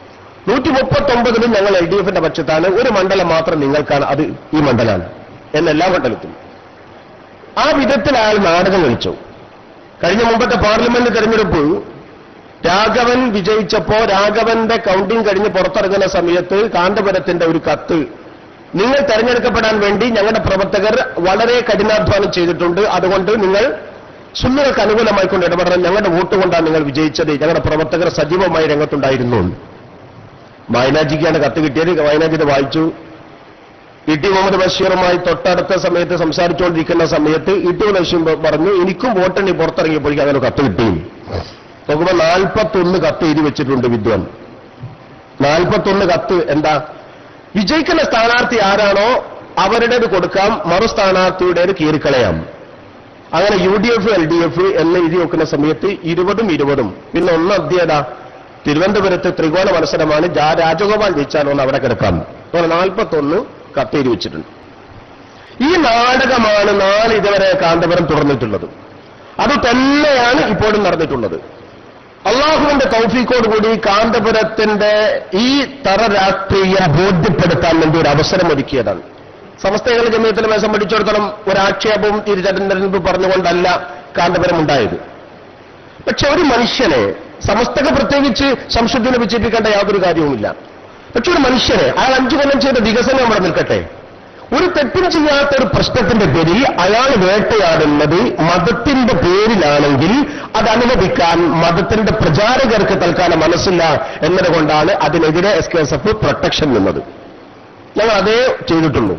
139 ഞങ്ങൾ LDF പക്ഷത്താണ്, ഒരു മണ്ഡലം മാത്രം നിങ്ങൾക്കാണ്, അത് ഈ മണ്ഡലമാണ് എന്നെല്ലാ മണ്ഡലത്തിലും. ആ വിധത്തിൽ അയാൾ നാടകം കളിച്ചു. കഴിഞ്ഞ മുമ്പത്തെ പാർലമെന്റ് തെരഞ്ഞെടുപ്പ് രാഘവൻ വിജയിച്ചപ്പോ രാഘവന്റെ കൗണ്ടിംഗ് കഴിഞ്ഞ് പുറത്തിറങ്ങുന്ന സമയത്ത് കാന്തപുരത്തിന്റെ ഒരു കത്ത്, നിങ്ങൾ തെരഞ്ഞെടുക്കപ്പെടാൻ വേണ്ടി ഞങ്ങളുടെ പ്രവർത്തകർ വളരെ കഠിനാധ്വാനം ചെയ്തിട്ടുണ്ട്, അതുകൊണ്ട് നിങ്ങൾ സുന്നികൾക്ക് അനുകൂലമായി കൊണ്ട് ഇടപെടണം, ഞങ്ങളുടെ വോട്ട് കൊണ്ടാണ് നിങ്ങൾ വിജയിച്ചത്, ഞങ്ങളുടെ പ്രവർത്തകർ സജീവമായി രംഗത്തുണ്ടായിരുന്നു. മായനാജിക്കാണ് കത്ത് കിട്ടിയത്. മായനാജി ഇത് വായിച്ചു. ഇ.ടി. മുഹമ്മദ് ബഷീറുമായി തൊട്ടടുത്ത സമയത്ത് സംസാരിച്ചുകൊണ്ടിരിക്കുന്ന സമയത്ത് ഇ.ടി. ബഷീർ പറഞ്ഞു, എനിക്കും വോട്ടെണ്ണി പുറത്തിറങ്ങിയപ്പോഴേക്കും അങ്ങനെ കത്ത് കിട്ടി. നോക്കുമ്പോൾ 41 കത്ത് എഴുതി വെച്ചിട്ടുണ്ട് വിദ്വാൻ. 41 കത്ത് എന്താ? വിജയിക്കുന്ന സ്ഥാനാർത്ഥി ആരാണോ അവരുടേത് കൊടുക്കാം, മറു സ്ഥാനാർത്ഥിയുടേത് കീറിക്കളയാം. അങ്ങനെ UDF LDF എന്ന് എഴുതി വെക്കുന്ന സമയത്ത് 20 പിന്നെ ഒന്ന് അധ്യയത തിരുവനന്തപുരത്ത് ത്രികോണ മത്സരമാണ്, രാജഗോപാൽ ജയിച്ചാലോ എന്ന് അവിടെ കിടക്കാം. അങ്ങനെ 41 കത്ത് എഴുതി വെച്ചിട്ടുണ്ട്. ഈ നാടകമാണ് 4 ഇതുവരെ കാന്തപുരം തുടർന്നിട്ടുള്ളത്. അത് തന്നെയാണ് ഇപ്പോഴും നടന്നിട്ടുള്ളത്. അള്ളാഹുവിന്റെ തൗഫീഖോടുകൂടി കാന്തപുരത്തിന്റെ ഈ തറ രാഷ്ട്രീയം ബോധ്യപ്പെടുത്താൻ വേണ്ടി ഒരു അവസരം ഒരുക്കിയതാണ്. സമസ്തകളുടെ ജമീയത്തുലമയെ സംബന്ധിച്ചിടത്തോളം ഒരാക്ഷേപവും തിരിച്ചറിഞ്ഞു പറഞ്ഞുകൊണ്ടല്ല കാന്തപുരം ഉണ്ടായത്. പക്ഷെ ഒരു മനുഷ്യനെ, സമസ്തക പ്രത്യേകിച്ച് ശംസുദ്ദീനെ വിജയിപ്പിക്കേണ്ട യാതൊരു കാര്യവുമില്ല, പക്ഷെ ഒരു മനുഷ്യനെ അയാൾ 5 കൊല്ലം ചെയ്ത വികസനം അവിടെ നിൽക്കട്ടെ, ഒരു തെറ്റും ചെയ്യാത്ത ഒരു പ്രശ്നത്തിന്റെ പേരിൽ അയാൾ വേട്ടയാടുന്നത് മതത്തിന്റെ പേരിലാണെങ്കിൽ അത് അനുവദിക്കാൻ മതത്തിന്റെ പ്രചാരകർക്ക് തൽക്കാലം മനസ്സില്ല എന്നതുകൊണ്ടാണ് അതിനെതിരെ SKSF പ്രൊട്ടക്ഷൻ നിന്നത്. ഞങ്ങൾ അതേ ചെയ്തിട്ടുള്ളൂ.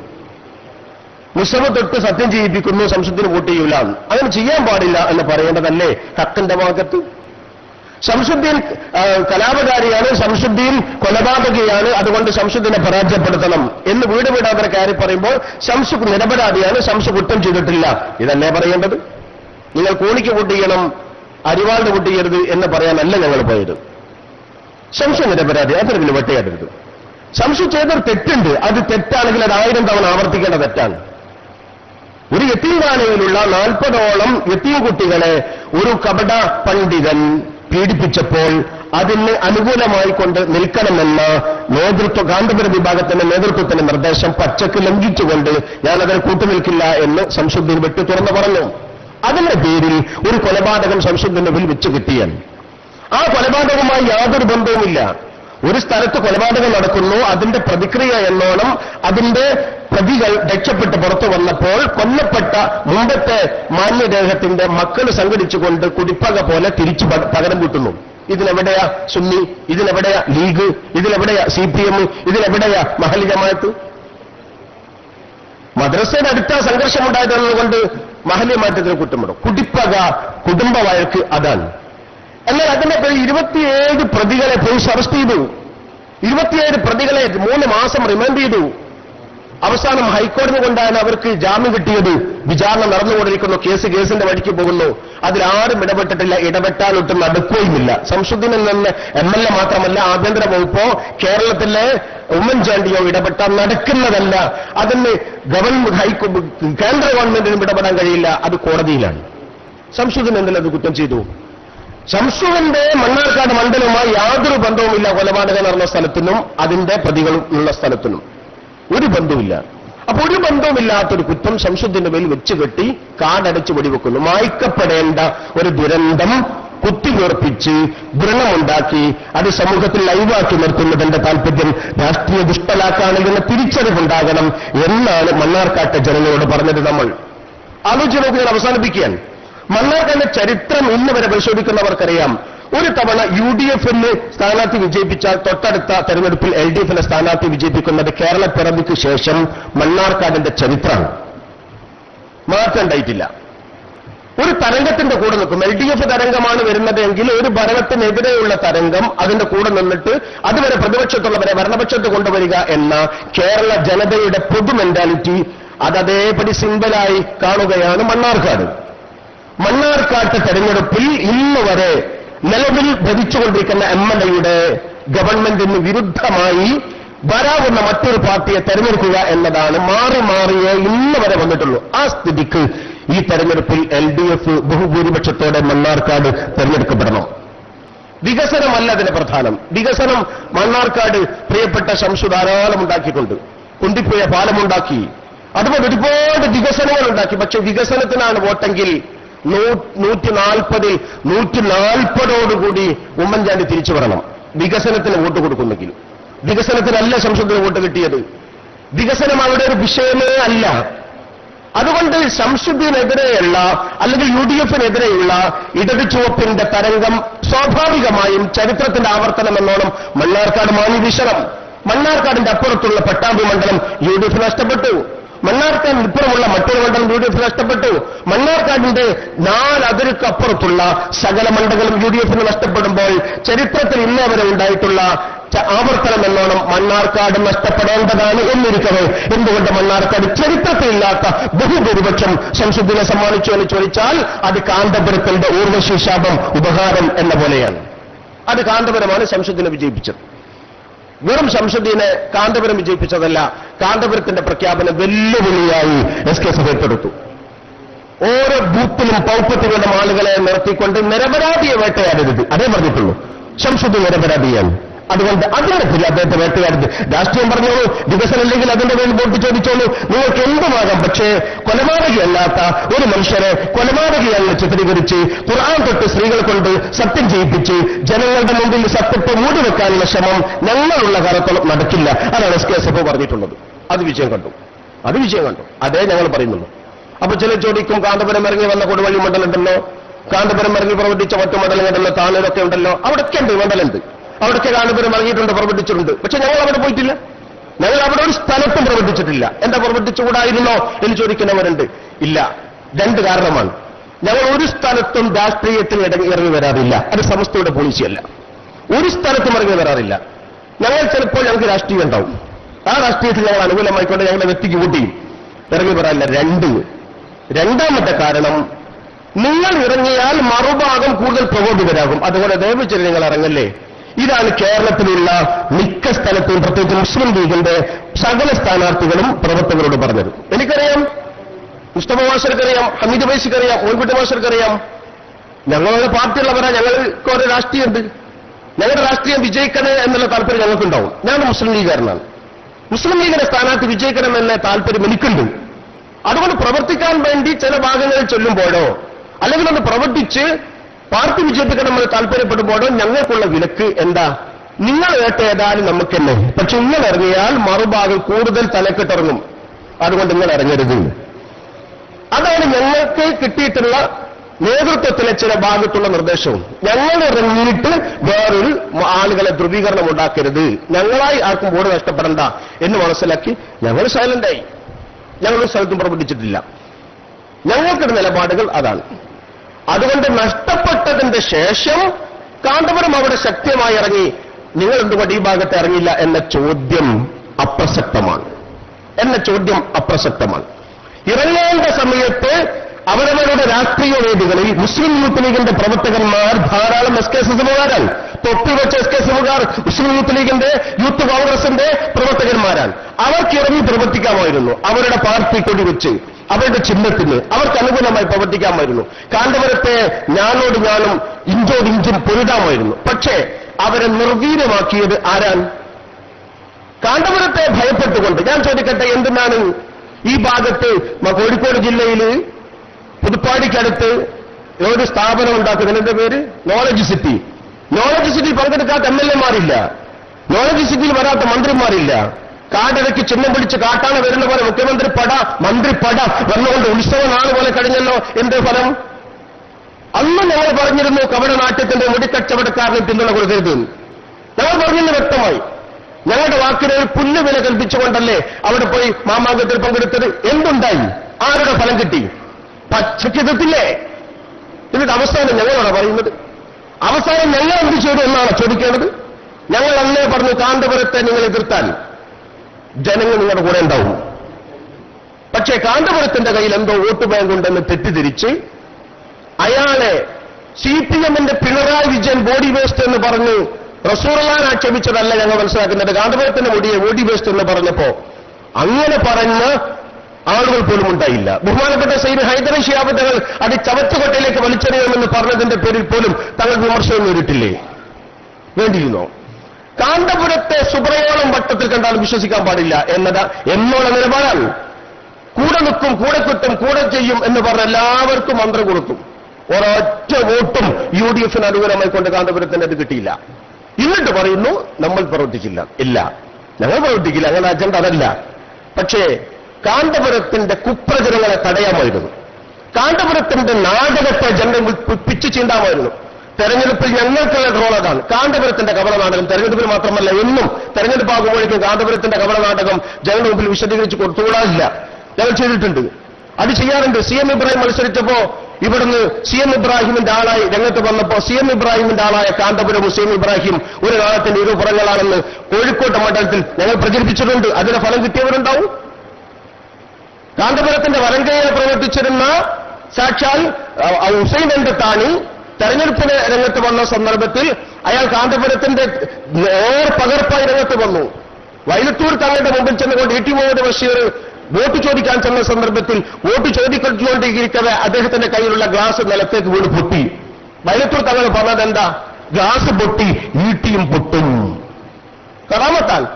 മുസ്ലിം തൊട്ട് സത്യം ചെയ്യിപ്പിക്കുന്നു, ശംസുദ്ദീൻ വോട്ട് ചെയ്യൂല, അങ്ങനെ ചെയ്യാൻ പാടില്ല എന്ന് പറയേണ്ടതല്ലേ ഹക്കിന്റെ ഭാഗത്ത്? ശംസുദ്ദീൻ കലാപകാരിയാണ്, ശംസുദ്ദീൻ കൊലപാതകയാണ്, അതുകൊണ്ട് ശംസുദ്ദീനെ പരാജയപ്പെടുത്തണം എന്ന് വീട് വീടാതെ കയറി പറയുമ്പോൾ ശംസു നിരപരാധിയാണ്, ശംസു കുറ്റം ചെയ്തിട്ടില്ല, ഇതല്ലേ പറയേണ്ടത്? നിങ്ങൾ കോണിക്ക് വോട്ട് ചെയ്യണം, അരിവാളിന് വോട്ട് ചെയ്യരുത് എന്ന് പറയാനല്ല ഞങ്ങൾ പോയത്. ശംസു നിരപരാധി, അതിന് പിന്നെ വെട്ടയാടരുത്. ശംസു ചെയ്തൊരു തെറ്റുണ്ട്, അത് തെറ്റാണെങ്കിൽ അത് 1000 തവണ ആവർത്തിക്കേണ്ട തെറ്റാണ്. ഒരു യത്തീംഖാനയിലുള്ള 40ഓളം യത്തീം കുട്ടികളെ ഒരു കപട പണ്ഡിതൻ പീഡിപ്പിച്ചപ്പോൾ അതിന് അനുകൂലമായി കൊണ്ട് നിൽക്കണമെന്ന കാന്തപുര വിഭാഗത്തിന്റെ നേതൃത്വത്തിന്റെ നിർദ്ദേശം പച്ചക്ക് ലംഘിച്ചുകൊണ്ട് ഞാനതിന് കൂട്ടുനിൽക്കില്ല എന്ന് ശംസുദ്ദീൻ വെട്ടി തുറന്നു പറഞ്ഞു. അതിന്റെ പേരിൽ ഒരു കൊലപാതകം ശംസുദ്ദീന്റെ മുമ്പിൽ വെച്ച് കിട്ടിയാൽ ആ കൊലപാതകവുമായി യാതൊരു ബന്ധവുമില്ല. ഒരു സ്ഥലത്ത് കൊലപാതകം നടക്കുന്നു, അതിന്റെ പ്രതിക്രിയ എന്നോണം അതിന്റെ പ്രതികൾ രക്ഷപ്പെട്ട് പുറത്തു വന്നപ്പോൾ കൊല്ലപ്പെട്ട മുമ്പത്തെ മാന്യദേഹത്തിന്റെ മക്കൾ സംഘടിച്ചുകൊണ്ട് കുടിപ്പക പോലെ തിരിച്ചു പകരം കൂട്ടുന്നു. ഇതിലെവിടെയാ സുന്നി, ഇതിലെവിടെയാ ലീഗ്, ഇതിലെവിടെയാ CPM, ഇതിലെവിടെയാ മഹല്ല് ജമാഅത്ത്? മദ്രസയുടെ അടുത്ത സംഘർഷമുണ്ടായതുകൊണ്ട് മഹല്ല് ജമാഅത്തിന് കുറ്റമിടും. കുടിപ്പക, കുടുംബ വഴക്ക്, അതാണ്. എന്നാൽ അതിന്റെ പേര് 27 പ്രതികളെ പോലീസ് അറസ്റ്റ് ചെയ്തു. 27 പ്രതികളെ 3 മാസം റിമാൻഡ് ചെയ്തു. അവസാനം ഹൈക്കോടതി കൊണ്ടാണ് അവർക്ക് ജാമ്യം കിട്ടിയത്. വിചാരണ നടന്നുകൊണ്ടിരിക്കുന്നു, കേസിന്റെ വഴിക്ക് പോകുന്നു. അതിലാരും ഇടപെട്ടിട്ടില്ല, ഇടപെട്ടാലൊട്ടും നടക്കുകയുമില്ല. ശംസുദ്ദീനിൽ നിന്ന് MLA മാത്രമല്ല, ആഭ്യന്തര വകുപ്പോ കേരളത്തിലെ ഉമ്മൻചാണ്ടിയോ ഇടപെട്ടാൽ നടക്കുന്നതല്ല. അതിന് കേന്ദ്ര ഗവൺമെന്റിനും ഇടപെടാൻ കഴിയില്ല, അത് കോടതിയിലാണ്. ശംസുദ്ദീൻ എന്തെങ്കിലും അത് കുറ്റം ചെയ്തു? ശംസുവിന്റെ മണ്ണാർക്കാട് മണ്ഡലവുമായി യാതൊരു ബന്ധവുമില്ല. കൊലപാതകം നടന്ന സ്ഥലത്തിനും അതിന്റെ പ്രതികളും ഉള്ള സ്ഥലത്തിനും ഒരു ബന്ധവുമില്ല. അപ്പൊ ഒരു ബന്ധവുമില്ലാത്തൊരു കുറ്റം ശംസുദ്ദീന്റെ മേൽ വെച്ചുകെട്ടി കാടടച്ച് വെടിവെക്കുന്നു. മായ്ക്കപ്പെടേണ്ട ഒരു ദുരന്തം കുത്തിവീർപ്പിച്ച് വ്രണമുണ്ടാക്കി അത് സമൂഹത്തിൽ ലൈവാക്കി നിർത്തുന്നതിന്റെ താല്പര്യം രാഷ്ട്രീയ ദുഷ്ടലാക്കാണെന്ന തിരിച്ചറിവുണ്ടാകണം എന്നാണ് മണ്ണാർക്കാട്ടെ ജനങ്ങളോട് പറഞ്ഞത്. നമ്മൾ ആലോചന അവസാനിപ്പിക്കാൻ മണ്ണാർക്കാട്ടെ ചരിത്രം ഇന്ന് വരെ പരിശോധിക്കുന്നവർക്കറിയാം. ഒരു തവണ UDF സ്ഥാനാർത്ഥി വിജയിപ്പിച്ചാൽ തൊട്ടടുത്ത തെരഞ്ഞെടുപ്പിൽ LDF സ്ഥാനാർത്ഥി വിജയിപ്പിക്കുന്നത് കേരള പിറവിക്ക് ശേഷം മണ്ണാർക്കാടിന്റെ ചരിത്രമാണ്. മാറ്റേണ്ടായിട്ടില്ല. ഒരു തരംഗത്തിന്റെ കൂടെ നിൽക്കും. LDF തരംഗമാണ് വരുന്നത് എങ്കിൽ ഒരു ഭരണത്തിനെതിരെയുള്ള തരംഗം അതിന്റെ കൂടെ നിന്നിട്ട് അതുവരെ പ്രതിപക്ഷത്തുള്ളവരെ ഭരണപക്ഷത്ത് കൊണ്ടുവരിക എന്ന കേരള ജനതയുടെ പൊതു മെന്റാലിറ്റി അതേപടി സിംബലായി കാണുകയാണ് മണ്ണാർക്കാട്. മണ്ണാർക്കാട്ട് തെരഞ്ഞെടുപ്പിൽ ഇന്ന് വരെ നിലവിൽ ഭരിച്ചുകൊണ്ടിരിക്കുന്ന MLA-യുടെ ഗവൺമെന്റിന് വിരുദ്ധമായി വരാവുന്ന മറ്റൊരു പാർട്ടിയെ തെരഞ്ഞെടുക്കുക എന്നതാണ് മാറി മാറിയേ ഇന്ന് വരെ വന്നിട്ടുള്ളൂ. ആ സ്ഥിതിക്ക് ഈ തെരഞ്ഞെടുപ്പിൽ LDF ബഹുഭൂരിപക്ഷത്തോടെ മണ്ണാർക്കാട് തെരഞ്ഞെടുക്കപ്പെടണം. വികസനമല്ല അതിന് പ്രധാനം. വികസനം മണ്ണാർക്കാട് പ്രിയപ്പെട്ട ശംസു ധാരാളം ഉണ്ടാക്കിയിട്ടുണ്ട്. കുണ്ടിപ്പുഴ പാലമുണ്ടാക്കി, അതുപോലെ ഒരുപാട് വികസനങ്ങൾ ഉണ്ടാക്കി. പക്ഷെ വികസനത്തിനാണ് വോട്ടെങ്കിൽ 140 ഉമ്മൻചാണ്ടി തിരിച്ചു വരണം. വികസനത്തിന് വോട്ട് കൊടുക്കുന്നെങ്കിൽ വികസനത്തിനല്ല ശംസുദ്ദീന് വോട്ട് കിട്ടിയത്. വികസനം അവിടെ ഒരു വിഷയമേ അല്ല. അതുകൊണ്ട് ശംസുദ്ദീനെതിരെയുള്ള അല്ലെങ്കിൽ UDF-നെതിരെയുള്ള ഇടത് ചുവപ്പിന്റെ തരംഗം സ്വാഭാവികമായും ചരിത്രത്തിന്റെ ആവർത്തനം എന്നോണം മണ്ണാർക്കാട് മാനി വീശണം. മണ്ണാർക്കാടിന്റെ അപ്പുറത്തുള്ള പട്ടാമ്പി മണ്ഡലം UDF നഷ്ടപ്പെട്ടു. മണ്ണാർക്കാടിന് ഇപ്പുറമുള്ള മറ്റൊരു മണ്ഡലം UDF നഷ്ടപ്പെട്ടു. മണ്ണാർക്കാടിന്റെ 4 അതിർക്കപ്പുറത്തുള്ള സകല മണ്ഡലങ്ങളും UDF-ന് നഷ്ടപ്പെടുമ്പോൾ ചരിത്രത്തിൽ ഇന്നേ വരെ ഉണ്ടായിട്ടുള്ള ആവർത്തനം എന്നോണം മണ്ണാർക്കാട് നഷ്ടപ്പെടേണ്ടതാണ് എന്നിരിക്കവേ എന്തുകൊണ്ട് മണ്ണാർക്കാട് ചരിത്രത്തിലില്ലാത്ത ബഹുഭൂരിപക്ഷം ശംസുദ്ദീനെ സമ്മാനിച്ചു എന്ന് ചോദിച്ചാൽ അത് കാന്തപുരത്തിന്റെ ഊർവശീശാപം ഉപഹാരം എന്ന പോലെയാണ്. അത് കാന്തപുരമാണ് ശംസുദ്ദീനെ വിജയിപ്പിച്ചത്. വെറും ശംസുദ്ദീനെ കാന്തപുരം വിജയിപ്പിച്ചതല്ല, കാന്തപുരത്തിന്റെ പ്രഖ്യാപനം വെല്ലുവിളിയായി SKSF ഏറ്റെടുത്തു. ഓരോ ബൂത്തിലും പൗപ്പത്തിലുള്ള ആളുകളെ നിർത്തിക്കൊണ്ട് നിരപരാധിയെ വേട്ടയാടരുത്, അതേ പറഞ്ഞിട്ടുള്ളൂ. ശംസുദ്ദീൻ നിരപരാധിയാണ്. അതുകൊണ്ട് അദ്ദേഹത്തില്ല അദ്ദേഹത്തെ വേട്ടയാടരുത്. രാഷ്ട്രീയം പറഞ്ഞോളൂ, വികസനമില്ലെങ്കിൽ അതിന്റെ പേരിൽ വോട്ട് ചോദിച്ചോളൂ, നിങ്ങൾക്ക് എന്തുമാകാം. പക്ഷേ കൊലപാതകയല്ലാത്ത ഒരു മനുഷ്യരെ കൊലപാതകയാണെന്ന് ചിത്രീകരിച്ച് ഖുർആൻ തൊട്ട് സ്ത്രീകളെ കൊണ്ട് സത്യം ചെയ്യിപ്പിച്ച് ജനങ്ങളുടെ മുമ്പിൽ സത്യത്തെ മൂടിവെക്കാനുള്ള ശ്രമം ഞങ്ങളുള്ള കാലത്തോളം നടക്കില്ല. അതാണ് SKSF പറഞ്ഞിട്ടുള്ളത്. അത് വിജയം കണ്ടു. അതേ ഞങ്ങൾ പറയുന്നുള്ളൂ. അപ്പൊ ചില ചോദിക്കും, കാന്തപുരം ഇറങ്ങി വന്ന കൊടുവള്ളി മണ്ഡലം ഉണ്ടല്ലോ, കാന്തപുരം ഇറങ്ങി പ്രവർത്തിച്ച മറ്റു മണ്ഡലങ്ങളുണ്ടല്ലോ, താനൂരൊക്കെ ഉണ്ടല്ലോ, അവിടെയൊക്കെ ഉണ്ട് മണ്ഡലമുണ്ട്. അവിടേക്ക് കാന്തപുരം ഇറങ്ങിയിട്ടുണ്ട്, പ്രവർത്തിച്ചിട്ടുണ്ട്. പക്ഷെ ഞങ്ങൾ അവിടെ പോയിട്ടില്ല. ഞങ്ങൾ അവിടെ ഒരു സ്ഥലത്തും പ്രവർത്തിച്ചിട്ടില്ല. എന്താ പ്രവർത്തിച്ചുകൂടായിരുന്നോ എന്ന് ചോദിക്കുന്നവരുണ്ട്. ഇല്ല, 2 കാരണമാണ്. ഞങ്ങൾ ഒരു സ്ഥലത്തും രാഷ്ട്രീയത്തിൽ ഇറങ്ങി വരാറില്ല. അത് സമസ്തയുടെ പോളിസിയല്ല. ഒരു സ്ഥലത്തും ഇറങ്ങി വരാറില്ല. ചിലപ്പോൾ ഞങ്ങൾക്ക് രാഷ്ട്രീയം ഉണ്ടാവും. ആ രാഷ്ട്രീയത്തിൽ ഞങ്ങൾ അനുകൂലമായിക്കൊണ്ട് ഞങ്ങളുടെ വ്യക്തിക്ക് വോട്ട് ചെയ്യും. ഇറങ്ങി വരാറില്ല. 2. രണ്ടാമത്തെ കാരണം, നിങ്ങൾ ഇറങ്ങിയാൽ മറുഭാഗം കൂടുതൽ പ്രകോപിതരാകും. അതുകൊണ്ട് ദയവുചെയ്ത് നിങ്ങൾ ഇറങ്ങല്ലേ. ഇതാണ് കേരളത്തിലുള്ള മിക്ക സ്ഥലത്തും, പ്രത്യേകിച്ച് മുസ്ലിം ലീഗിന്റെ സകല സ്ഥാനാർത്ഥികളും പ്രവർത്തകരോട് പറഞ്ഞത്. എനിക്കറിയാം, മുസ്തഫ മാഷർക്കറിയാം, ഹമീദ് വൈസിക്കറിയാം, മോൻകുട്ടി മാഷർക്കറിയാം. ഞങ്ങളുടെ പാർട്ടിയുള്ളവരാ, ഞങ്ങൾക്ക് ഒരു രാഷ്ട്രീയമുണ്ട്. ഞങ്ങളുടെ രാഷ്ട്രീയം വിജയിക്കണേ എന്നുള്ള താല്പര്യം ഞങ്ങൾക്കുണ്ടാവും. ഞാൻ മുസ്ലിം ലീഗുകാരനാണ്. മുസ്ലിം ലീഗിന്റെ സ്ഥാനാർത്ഥി വിജയിക്കണം എന്ന താല്പര്യം എനിക്കുണ്ട്. അതുകൊണ്ട് പ്രവർത്തിക്കാൻ വേണ്ടി ചില ഭാഗങ്ങളിൽ ചൊല്ലുമ്പോഴോ അല്ലെങ്കിൽ ഒന്ന് പ്രവർത്തിച്ച് പാർട്ടി വിജയിപ്പിക്കണമെന്ന് താല്പര്യപ്പെടുമ്പോഴോ ഞങ്ങൾക്കുള്ള വിലക്ക് എന്താ? നിങ്ങൾ വേട്ടേതായാലും നമുക്ക് തന്നെ, പക്ഷെ നിങ്ങൾ ഇറങ്ങിയാൽ മറുഭാഗം കൂടുതൽ തലക്കെട്ടിറങ്ങും. അതുകൊണ്ട് നിങ്ങൾ ഇറങ്ങരുത്. അതാണ് ഞങ്ങൾക്ക് കിട്ടിയിട്ടുള്ള നേതൃത്വത്തിലെ ചില ഭാഗത്തുള്ള നിർദ്ദേശവും. ഞങ്ങൾ ഇറങ്ങിയിട്ട് വേറൊരു ആളുകളെ ധ്രുവീകരണം ഉണ്ടാക്കരുത്, ഞങ്ങളായി ആർക്കും വോട്ട് നഷ്ടപ്പെടണ്ട എന്ന് മനസ്സിലാക്കി ഞങ്ങൾ സൈലന്റായി. ഞങ്ങളൊരു സ്ഥലത്തും പ്രവർത്തിച്ചിട്ടില്ല. ഞങ്ങൾക്കുള്ള നിലപാടുകൾ അതാണ്. അതുകൊണ്ട് നഷ്ടപ്പെട്ടതിന്റെ ശേഷം കാന്തപുരം അവിടെ ശക്തിയായി ഇറങ്ങി, നിങ്ങൾ എന്തുകൊണ്ട് ഈ ഭാഗത്ത് ഇറങ്ങില്ല എന്ന ചോദ്യം അപ്രസക്തമാണ്. ഇറങ്ങേണ്ട സമയത്ത് അവരവരുടെ രാഷ്ട്രീയ വേദികളിൽ മുസ്ലിം യൂത്ത് ലീഗിന്റെ പ്രവർത്തകന്മാർ ധാരാളം SKSFകാരാണ്. തൊപ്പിവെച്ച SKSFകാർ മുസ്ലിം യൂത്ത് ലീഗിന്റെ, യൂത്ത് കോൺഗ്രസിന്റെ പ്രവർത്തകന്മാരാണ്. അവർക്ക് ഇറങ്ങി പ്രവർത്തിക്കാമായിരുന്നു. അവരുടെ പാർട്ടി കൊടി വെച്ച്, അവരുടെ ചിഹ്നത്തിന് അവർക്ക് അനുകൂലമായി പ്രവർത്തിക്കാമായിരുന്നു. കാന്തപുരത്തെ ഞാനും ഇഞ്ചോടിഞ്ചും പൊരുതാമായിരുന്നു. പക്ഷേ അവരെ നിർവീര്യമാക്കിയത് ആരാണ്? കാന്തപുരത്തെ ഭയപ്പെട്ടുകൊണ്ട്. ഞാൻ ചോദിക്കട്ടെ, എന്തിനാണ് ഈ ഭാഗത്ത് കോഴിക്കോട് ജില്ലയിൽ പുതുപ്പാടിക്കടുത്ത് ഒരു സ്ഥാപനം ഉണ്ടാക്കുന്നത്? എന്റെ പേര് നോളജ് സിറ്റി. നോളജ് സിറ്റിയിൽ പങ്കെടുക്കാത്ത MLA-മാരില്ല, നോളജ് സിറ്റിയിൽ വരാത്ത മന്ത്രിമാരില്ല. കാടിറക്കി ചിഹ്നം പിടിച്ച് കാട്ടാണ് വരുന്ന പോലെ മന്ത്രിപ്പട വന്നുകൊണ്ട് ഉത്സവ നാൾ പോലെ കഴിഞ്ഞല്ലോ. എന്റെ ഫലം? അന്ന് ഞങ്ങൾ പറഞ്ഞിരുന്നു കപടനാട്യത്തിന്റെ മുടിക്കച്ചവടക്കാരന് പിന്തുണ കൊടുക്കരുത്. ഞങ്ങൾ പറഞ്ഞിരുന്നു വ്യക്തമായി. ഞങ്ങളുടെ വാക്കിന് ഒരു പുല്ലുവില കൽപ്പിച്ചുകൊണ്ടല്ലേ അവിടെ പോയി മാമാങ്കത്തിൽ പങ്കെടുത്തത്. എന്തുണ്ടായി? ആരുടെ ഫലം കിട്ടി? പച്ചക്കെത്തില്ലേ? എന്നിട്ട് അവസാനം ഞങ്ങളാണ് പറയുന്നത്. അവസാനം ഞങ്ങൾ എന്ത് ചെയ്തു എന്നാണ് ചോദിക്കേണ്ടത്. ഞങ്ങൾ അന്നേ പറഞ്ഞു, കാന്തപുരത്തെ നിങ്ങൾ എതിർത്താൽ ജനങ്ങൾ നിങ്ങളുടെ കൂടെ ഉണ്ടാവും. പക്ഷേ കാന്തപുരത്തിന്റെ കയ്യിൽ എന്തോ വോട്ട് ബാങ്ക് ഉണ്ടെന്ന് തെറ്റിദ്ധരിച്ച് അയാളെ CPM-ന്റെ പിണറായി വിജയൻ ബോഡി വേസ്റ്റ് എന്ന് പറഞ്ഞ് റസൂലുള്ളാഹിനെ ആക്ഷേപിച്ചതല്ല ഞങ്ങൾ മനസ്സിലാക്കുന്നത്. കാന്തപുരത്തിന്റെ ബോഡി വേസ്റ്റ് എന്ന് പറഞ്ഞപ്പോ അങ്ങനെ പറഞ്ഞ ആളുകൾ പോലും ഉണ്ടായില്ല. ബഹുമാനപ്പെട്ട സയ്യിദ് ഹൈദർ ശിഹാബ് തങ്ങൾ അത് ചവറ്റുകൊട്ടയിലേക്ക് വലിച്ചെറിയണമെന്ന് പറഞ്ഞതിന്റെ പേരിൽ പോലും തങ്ങൾ വിമർശനം നേരിട്ടില്ലേ? വേണ്ടിയിരുന്നോ? കാന്തപുരത്തെ സുബ്രയോളം വട്ടത്തിൽ കണ്ടാൽ വിശ്വസിക്കാൻ പാടില്ല എന്നുള്ള നിലപാടാണ്. കൂടെ നിൽക്കും, കൂടെ കിട്ടും, കൂടെ ചെയ്യും എന്ന് പറഞ്ഞ എല്ലാവർക്കും മന്ത്രം കൊടുത്തു. ഒരൊറ്റ വോട്ടും UDF അനുകൂലമായി കൊണ്ട് കാന്തപുരത്തിന് അത് കിട്ടിയില്ല. എന്നിട്ട് പറയുന്നു നമ്മൾ പ്രവർത്തിക്കില്ല. ഇല്ല, ഞങ്ങൾ പ്രവർത്തിക്കില്ല, ഞങ്ങളുടെ അജണ്ട അതല്ല. പക്ഷേ കാന്തപുരത്തിന്റെ കുപ്രചരങ്ങളെ തടയാമായിരുന്നു. കാന്തപുരത്തിന്റെ നാടകത്തെ ജനങ്ങൾ പിച്ചു ചീണ്ടാമായിരുന്നു. തെരഞ്ഞെടുപ്പിൽ ഞങ്ങൾക്കുള്ള റോൾ അതാണ്. കാന്തപുരത്തിന്റെ കപട നാടകം തെരഞ്ഞെടുപ്പിൽ മാത്രമല്ല, എന്നും തെരഞ്ഞെടുപ്പാകുമ്പോഴേക്കും കാന്തപുരത്തിന്റെ കപട നാടകം ജനങ്ങളുടെ മുമ്പിൽ വിശദീകരിച്ച് കൊടുത്തുകൂടാറില്ല. ഞങ്ങൾ ചെയ്തിട്ടുണ്ട്, അത് ചെയ്യാറുണ്ട്. CM ഇബ്രാഹിം മത്സരിച്ചപ്പോ ഇവിടുന്ന് CM ഇബ്രാഹിമിന്റെ ആളായി രംഗത്ത് വന്നപ്പോ CM ഇബ്രാഹിമിന്റെ ആളായ കാന്തപുരം CM ഇബ്രാഹിം ഒരു കാലത്തിന്റെ ഇരുപുറങ്ങളാണെന്ന് കോഴിക്കോട് മണ്ഡലത്തിൽ ഞങ്ങൾ പ്രചരിപ്പിച്ചിട്ടുണ്ട്. അതിന് ഫലം കിട്ടിയവരുണ്ടാവും. കാന്തപുരത്തിന്റെ വലങ്കയിൽ പ്രവർത്തിച്ചിരുന്ന സാക്ഷാൽ ഹുസൈൻ എന്തത്താണി തെരഞ്ഞെടുപ്പിന് രംഗത്ത് വന്ന സന്ദർഭത്തിൽ അയാൾ കാന്തപുരത്തിന്റെ പകർപ്പായി രംഗത്ത് വന്നു. വൈലത്തൂർ തങ്ങളുടെ മുമ്പിൽ ചെന്നുകൊണ്ട് E.T. മുഹമ്മദ് ബഷീർ വോട്ട് ചോദിക്കാൻ ചെന്ന സന്ദർഭത്തിൽ വോട്ട് ചോദിക്കൊണ്ടിരിക്കവേ അദ്ദേഹത്തിന്റെ കയ്യിലുള്ള ഗ്ലാസ് നിലത്തേക്ക് വീണ് പൊട്ടി. വൈലത്തൂർ തങ്ങൾ പറഞ്ഞത് എന്താ? ഗ്ലാസ് പൊട്ടി, ഈട്ടിയും പൊട്ടും. കറാമത്താണ്,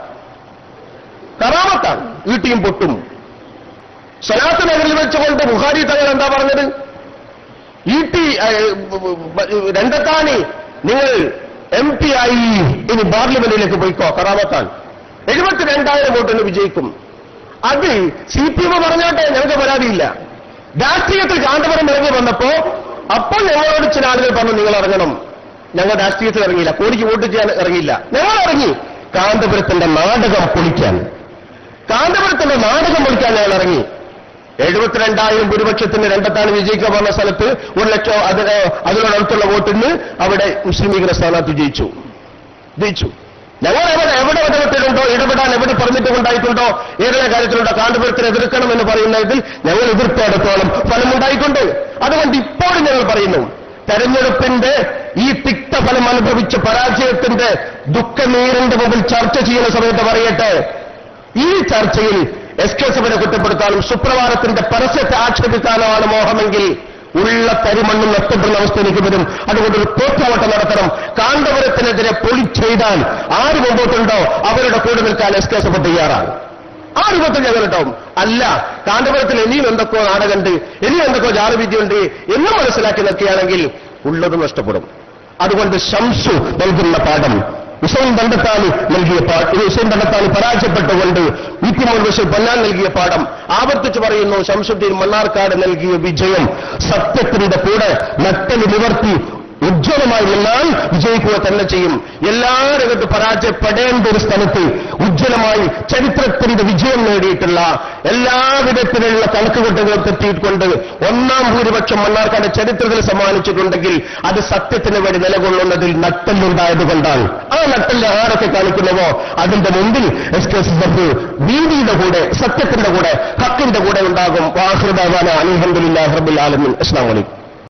ഈട്ടിയും പൊട്ടും. സലാത്ത് നഗറിൽ വെച്ചുകൊണ്ട് ബുഖാരി തങ്ങൾ എന്താ പറഞ്ഞത്? E.T. രണ്ടത്താണി നിങ്ങൾ MP ആയി ഇനി പാർലമെന്റിലേക്ക് പോയിക്കോ, കറാമത്താൻ 72,000 വോട്ടിന് വിജയിക്കും. അത് CPM പറഞ്ഞോട്ടെ, ഞങ്ങൾക്ക് പരാതിയില്ല. രാഷ്ട്രീയത്തിൽ കാന്തപുരം ഇറങ്ങി വന്നപ്പോ അപ്പോൾ ഞങ്ങളോട് ചില ആളുകൾ പറഞ്ഞു നിങ്ങൾ ഇറങ്ങണം. ഞങ്ങൾ രാഷ്ട്രീയത്തിൽ ഇറങ്ങിയില്ല, കോടിക്ക് വോട്ട് ചെയ്യാൻ ഇറങ്ങിയില്ല. ഞങ്ങൾ ഇറങ്ങി കാന്തപുരത്തിന്റെ നാടകം പൊളിക്കാൻ ഞങ്ങൾ ഇറങ്ങി. 72,000 ഭൂരിപക്ഷത്തിന് രണ്ടത്താണ് വിജയിക്കാൻ പറഞ്ഞ സ്ഥലത്ത് 1 ലക്ഷം അതിനോടടുത്തുള്ള വോട്ടിന് അവിടെ മുസ്ലിം ലീഗിന്റെ സ്ഥാനാർത്ഥി ജയിച്ചു. ഞങ്ങൾ എവിടെ ഇടപെട്ടിട്ടുണ്ടോ, ഇടപെടാൻ എവിടെ പറഞ്ഞിട്ടുണ്ടായിട്ടുണ്ടോ, ഏതെങ്കിലും കാര്യത്തിലുണ്ടോ കാന്തപുരത്തിന് എതിർക്കണം എന്ന് പറയുന്നതിൽ ഞങ്ങൾ എതിർത്തോടത്തോളം ഫലമുണ്ടായിട്ടുണ്ട്. അതുകൊണ്ട് ഇപ്പോഴും ഞങ്ങൾ പറയുന്നു, തെരഞ്ഞെടുപ്പിന്റെ ഈ തിക്തഫലം അനുഭവിച്ച പരാജയത്തിന്റെ ദുഃഖനീരിന്റെ മുമ്പിൽ ചർച്ച ചെയ്യുന്ന സമയത്ത് പറയട്ടെ, ഈ ചർച്ചയിൽ SKSFനെ കുറ്റപ്പെടുത്താനും സുപ്രഭാതത്തിന്റെ പരസ്യത്തെ ആക്ഷേപിക്കാനുമാണ് മോഹമെങ്കിൽ ഉള്ള തരിമണ്ണും നഷ്ടപ്പെടുന്ന അവസ്ഥയിലേക്ക് വരും. അതുകൊണ്ടൊരു പോരാട്ടം നടത്തണം. കാന്തപുരത്തിനെതിരെ പൊളിച്ചെയ്താൽ ആര് മുമ്പോട്ടുണ്ടോ അവരുടെ കൂടെ നിൽക്കാൻ SKSF തയ്യാറാണ്. ആ രൂപത്തിൽ ഞങ്ങളുണ്ടാവും. അല്ല, കാന്തപുരത്തിൽ ഇനിയും എന്തൊക്കെയോ നാടകമുണ്ട്, ഇനിയും എന്തൊക്കെയോ ജാലവിദ്യയുണ്ട് എന്ന് മനസ്സിലാക്കി നിൽക്കുകയാണെങ്കിൽ ഉള്ളത് നഷ്ടപ്പെടും. അതുകൊണ്ട് ശംസു നൽകുന്ന പാഠം ഹുസൈൻ ദണ്ഡത്താനി പരാജയപ്പെട്ടുകൊണ്ട് E.T. മുഹമ്മദ് ബഷീർ പൊന്നാൻ നൽകിയ പാഠം ആവർത്തിച്ചു പറയുന്നു. ശംസുദ്ദീൻ മണ്ണാർക്കാട് നൽകിയ വിജയം സത്യത്തിന്റെ കൂടെ നട്ടല് നിവർത്തി ഉജ്ജ്വലമായി നിന്നാൽ വിജയിക്കുക തന്നെ ചെയ്യും. എല്ലാ രംഗത്ത് പരാജയപ്പെടേണ്ട ഒരു സ്ഥലത്ത് ഉജ്ജ്വലമായി ചരിത്രത്തിന്റെ വിജയം നേടിയിട്ടുള്ള എല്ലാവിധത്തിലുള്ള കണക്കുകൂട്ടലുകൾ തെറ്റിയിട്ടുണ്ട് 1-ാം ഭൂരിപക്ഷം മണ്ണാർക്കാട് ചരിത്രത്തിൽ സമ്മാനിച്ചിട്ടുണ്ടെങ്കിൽ അത് സത്യത്തിന് വേണ്ടി നിലകൊള്ളുന്നതിൽ നട്ടലുണ്ടായതുകൊണ്ടാണ്. ആ നട്ടല് ആരൊക്കെ കാണിക്കുന്നവോ അതിന്റെ മുമ്പിൽ SKSF നീതിയുടെ കൂടെ, സത്യത്തിന്റെ കൂടെ, ഹക്കിന്റെ കൂടെ ഉണ്ടാകും. വാഹിദാന അൽഹംദുലില്ലാഹി റബ്ബിൽ ആലമീൻ. അസ്സലാമു അലൈക്കും.